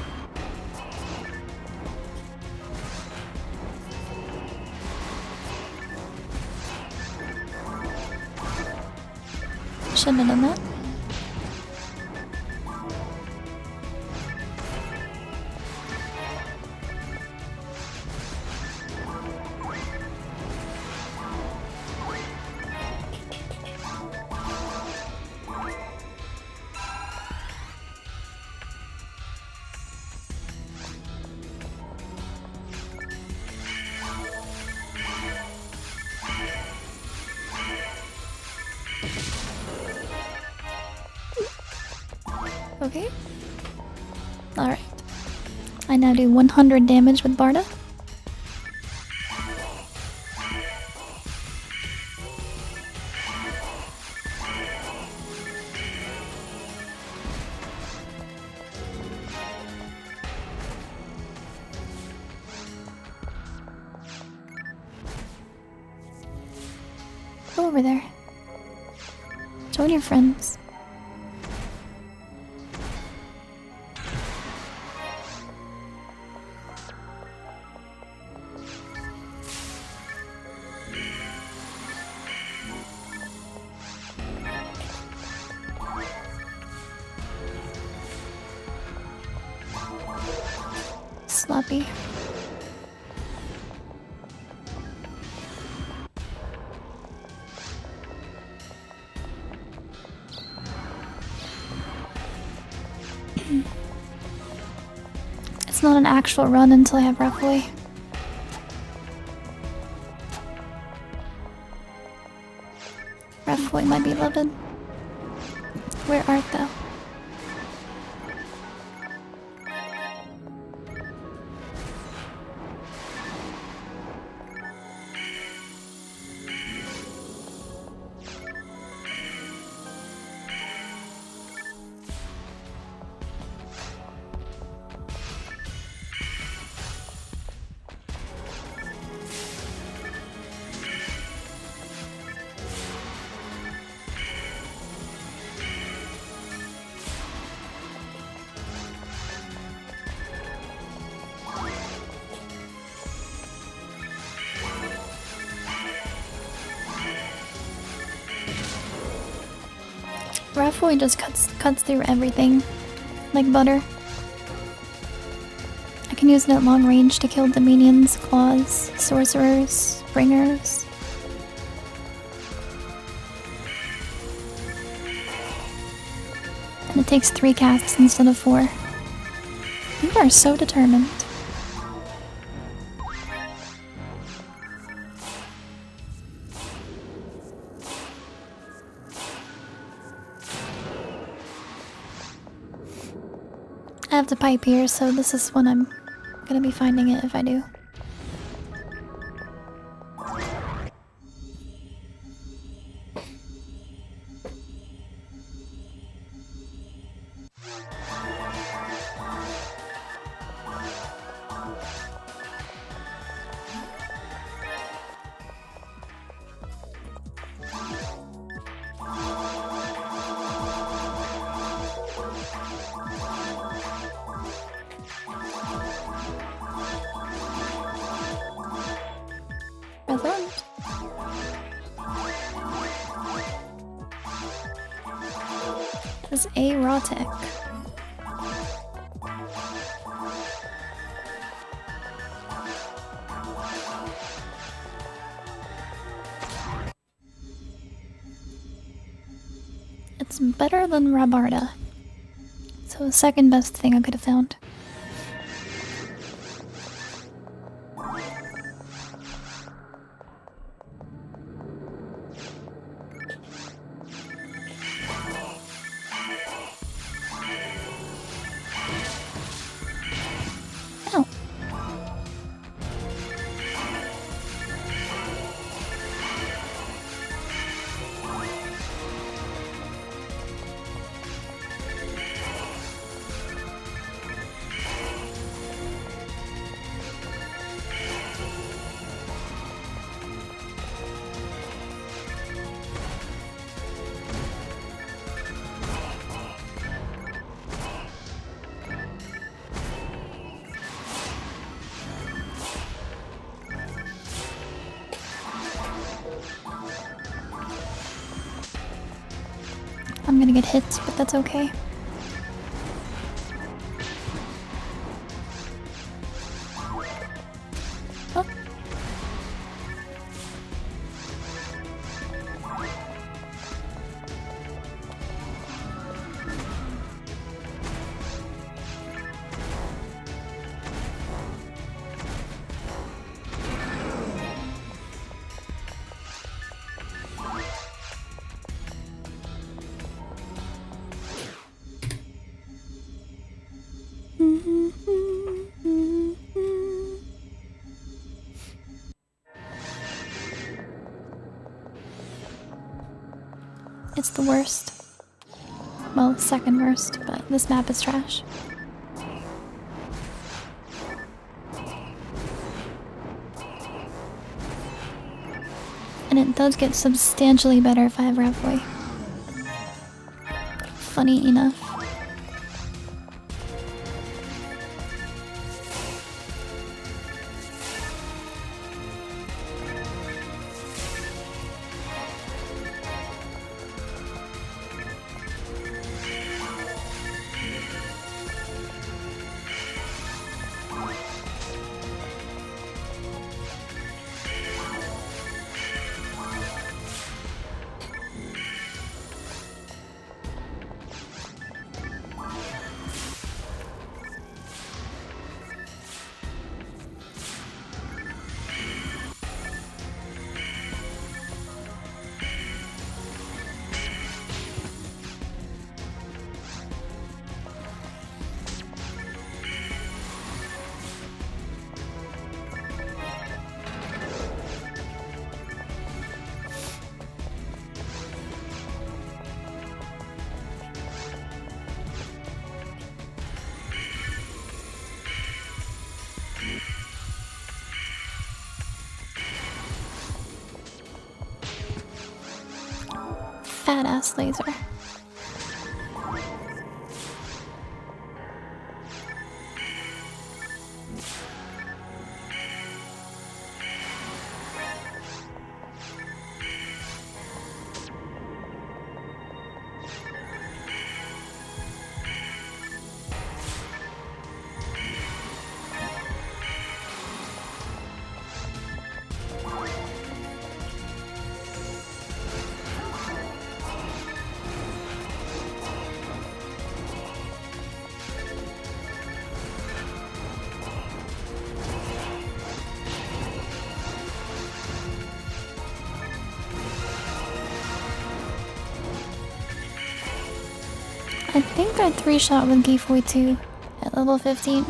Shouldn't have done that. Okay. Alright. I now do 100 damage with Barta. Go over there. Join your friends. Sloppy. It's not an actual run until I have rafoie. Rafoie, my beloved. Where art thou? rafoie just cuts through everything like butter. I can use it at long range to kill dominions, claws, sorcerers, bringers. And it takes 3 casts instead of 4. You are so determined. I have to pipe here, so this is when I'm gonna be finding it if I do. Razonde. This is a raw tech. It's better than barta. So the second best thing I could have found. Oh. I'm gonna get hit, but that's okay. Oh. It's the worst. Well, second worst, but this map is trash. And it does get substantially better if I have rafoie. Funny enough. Fat ass laser. I think I 3-shot with foie too at level 15.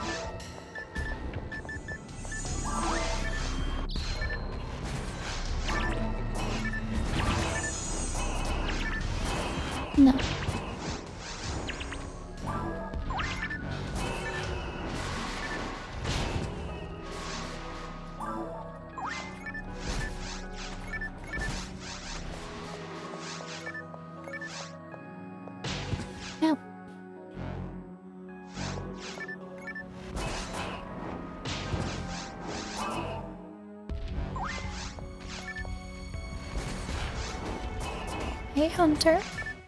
No. No. Hey, Hunter.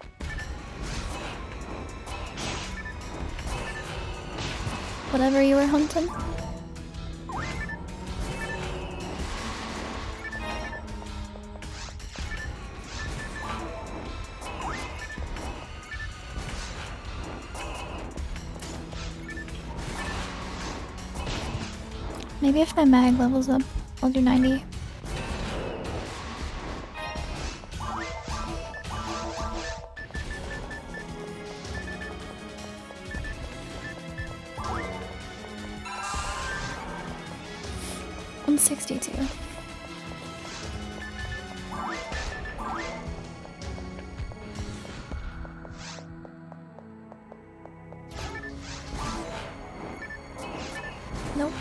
Whatever you were hunting. Maybe if my mag levels up, I'll do 90. I'm 62. Nope.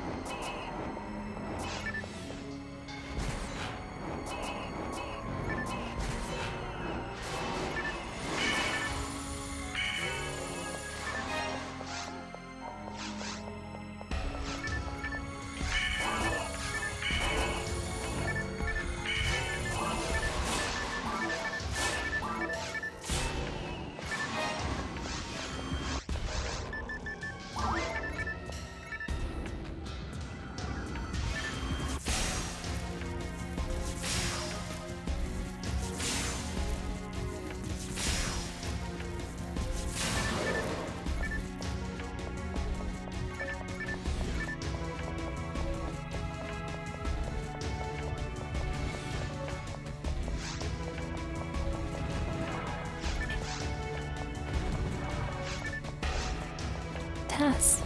Pass.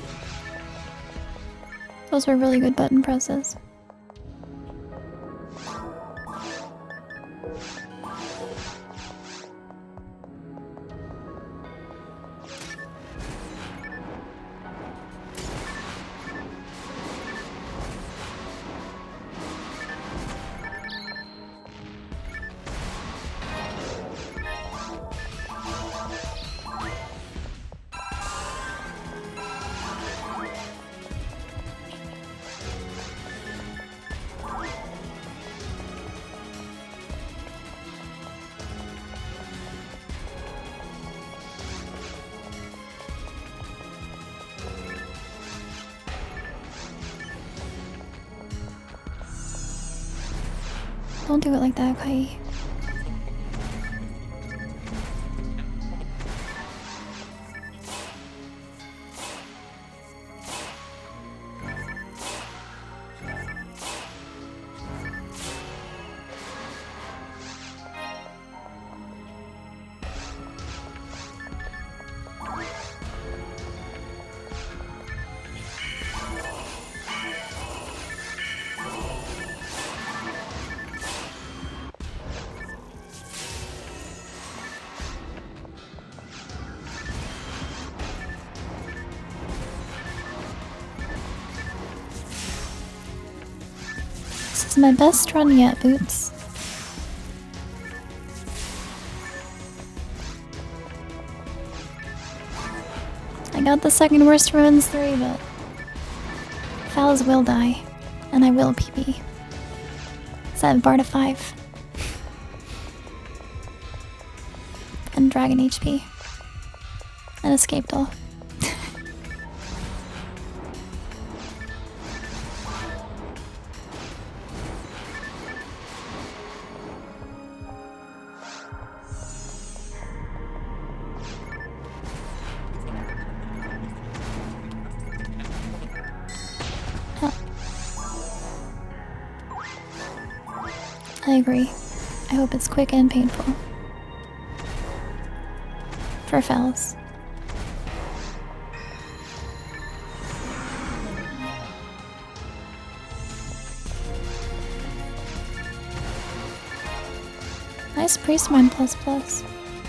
Those were really good button presses. Don't do it like that, Kai. This is my best run yet, Boots. I got the second worst runs 3, but falz will die, and I will PP. So I have barta 5. And dragon HP. And escape doll. I agree. I hope it's quick and painful. for falz. Nice priest mine plus plus.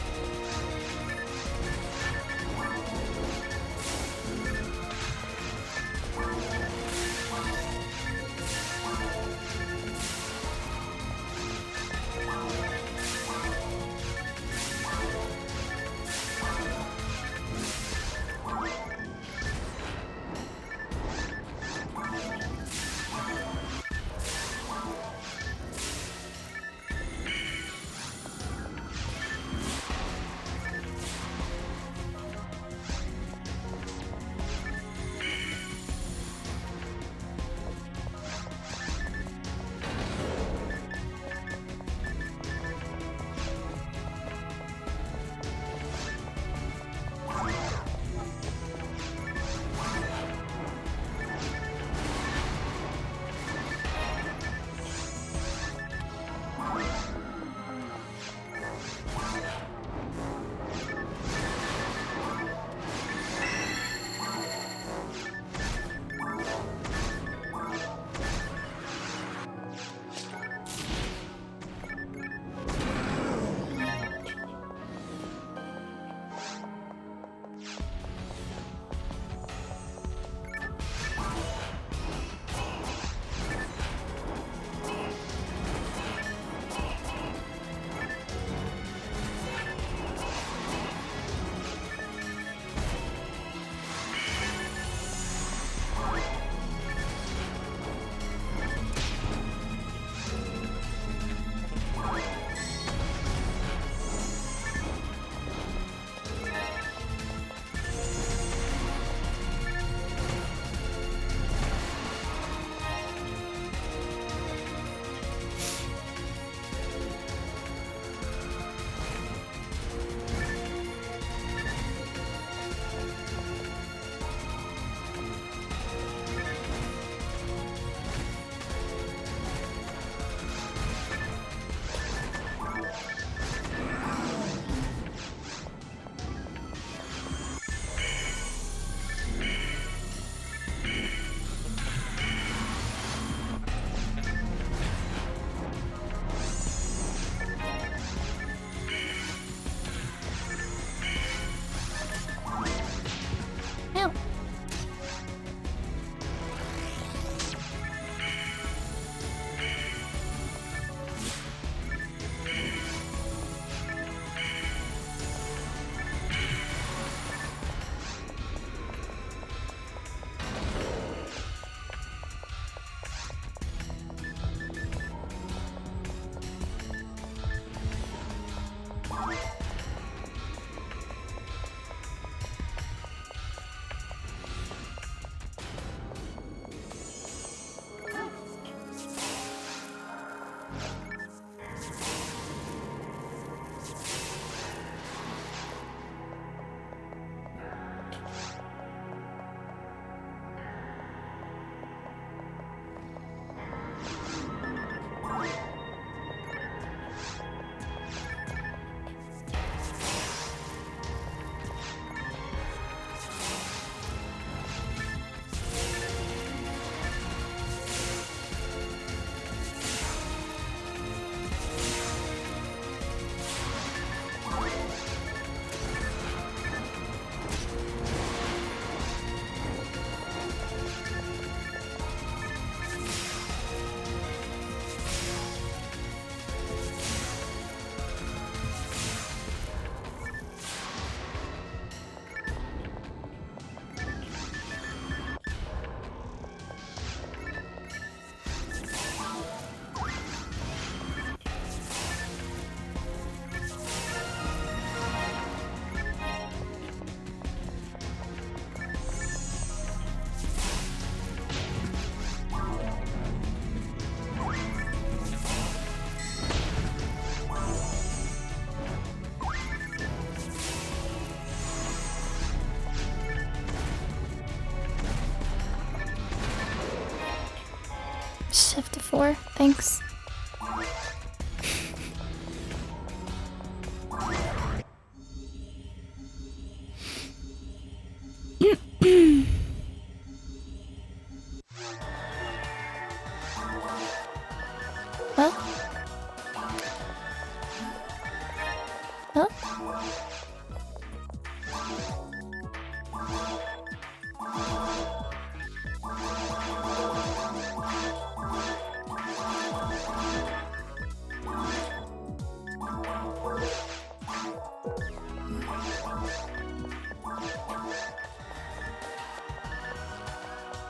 Shift to 4, thanks.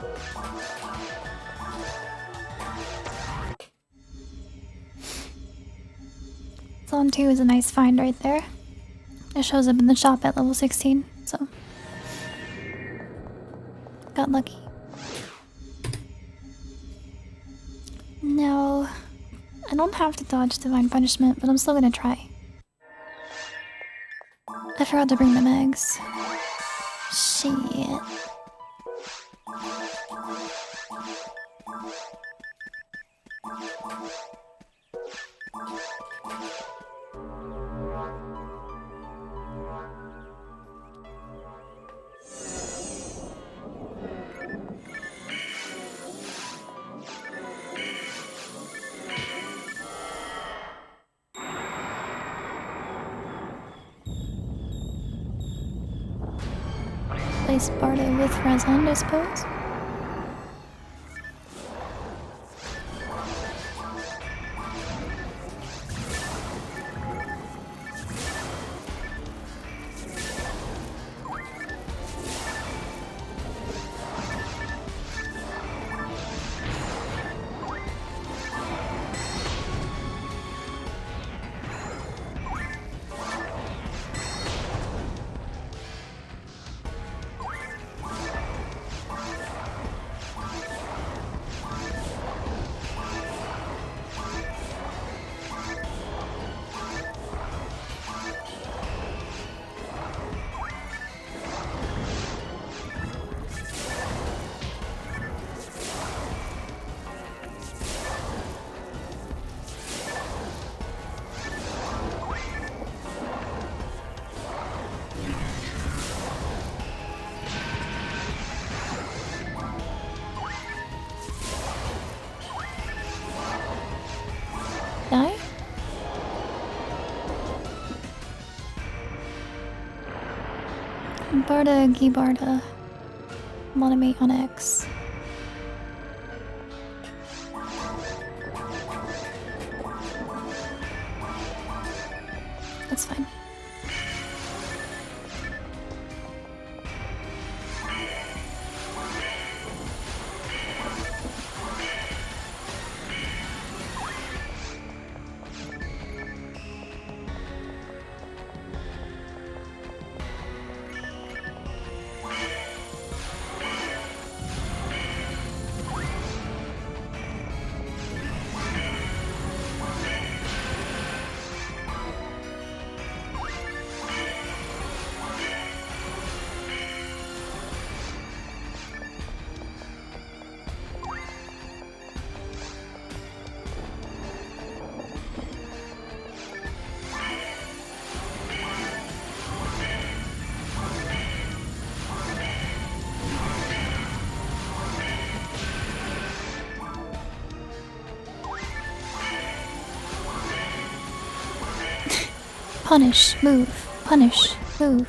Zone 2 is a nice find right there. It shows up in the shop at level 16, so got lucky. No, I don't have to dodge Divine Punishment, but I'm still gonna try. I forgot to bring the mags. Shit. Place barta with razonde, I suppose. Die? Barta, Barta. Monomate on X. That's fine. Punish, move, punish, move.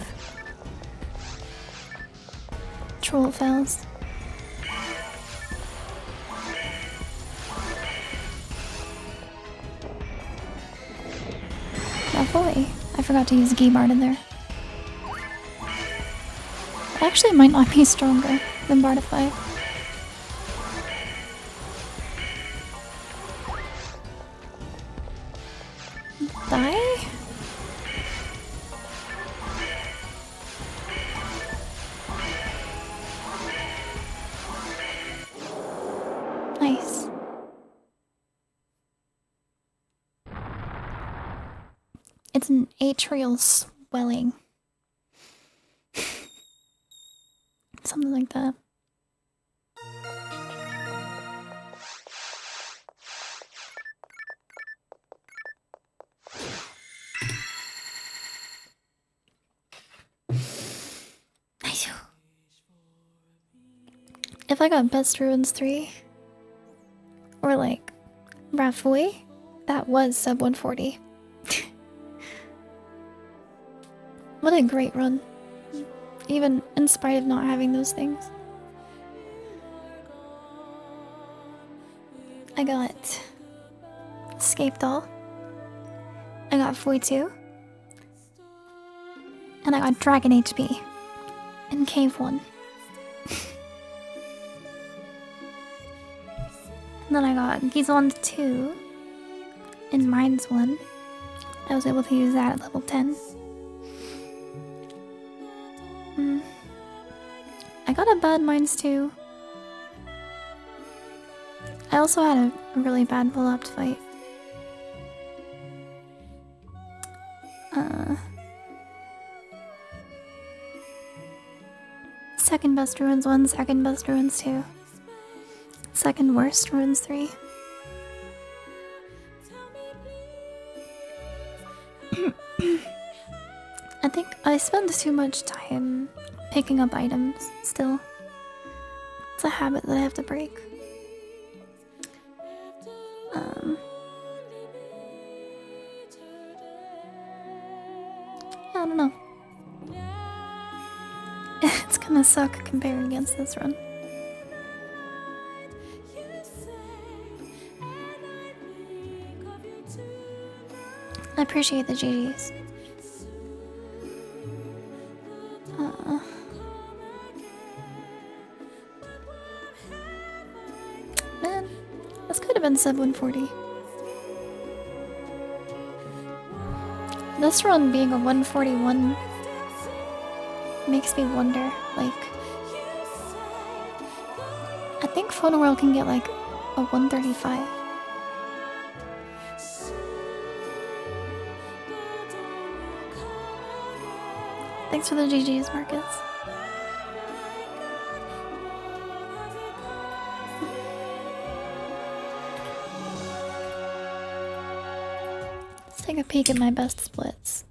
Troll falz. Rafoie. I forgot to use Gibard in there. It actually might not be stronger than Bartify. Die? Nice. It's an atrial swelling. Something like that. Nice. If I got Best Ruins 3 or like Rafoie, that was sub 140. What a great run. Even in spite of not having those things. I got Scape Doll. I got Foie 2. And I got Dragon HP in Cave 1. And then I got gizonde 2 in mines 1. I was able to use that at level 10. I got a bad mines 2. I also had a really bad pull-up fight. Second best ruins 1, second best ruins 2. Second worst ruins 3. I think I spend too much time picking up items still. It's a habit that I have to break. I don't know. It's gonna suck comparing against this run. I appreciate the GGs. Man, this could have been sub 140. This run being a 141 makes me wonder, like, I think FOnewearl can get like a 135. Thanks for the GGs, Marcus. Let's take a peek at my best splits.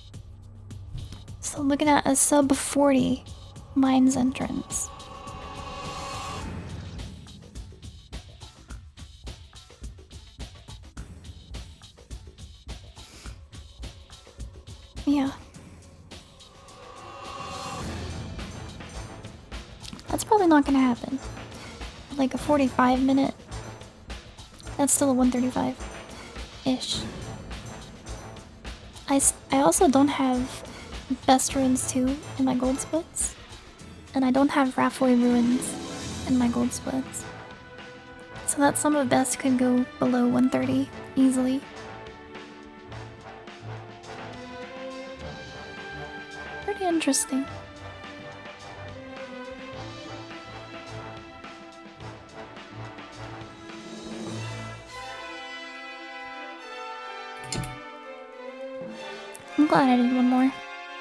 So looking at a sub 40 mines entrance. Yeah. That's probably not gonna happen. Like a 45-minute. That's still a 135-ish. I also don't have best ruins 2 in my gold splits. And I don't have rafoie ruins in my gold splits. So that sum of best could go below 130 easily. Pretty interesting. I'm glad I did one more.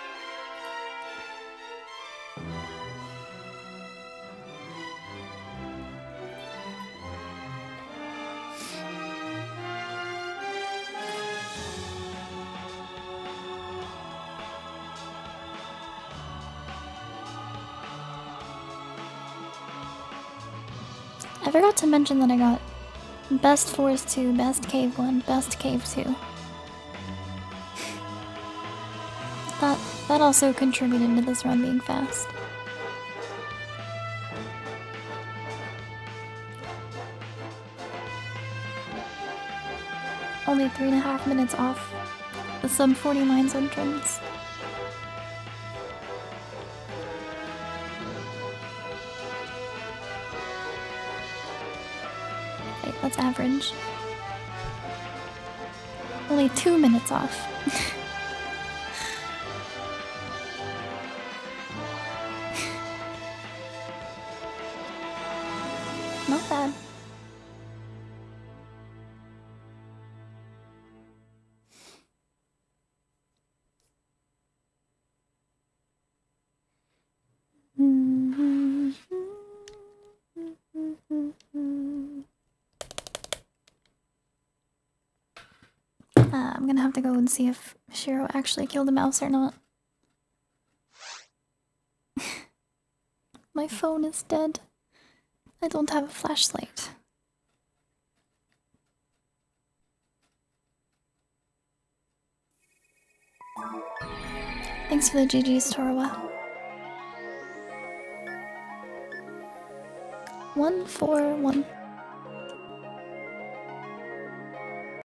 I forgot to mention that I got best forest 2, best cave 1, best cave 2. That also contributed to this run being fast. Only 3.5 minutes off the sub 40 mines entrance. Wait, that's average. Only 2 minutes off. Not bad. I'm gonna have to go and see if Shiro actually killed a mouse or not. My phone is dead. I don't have a flashlight. Thanks for the GG's, Torwa. 141.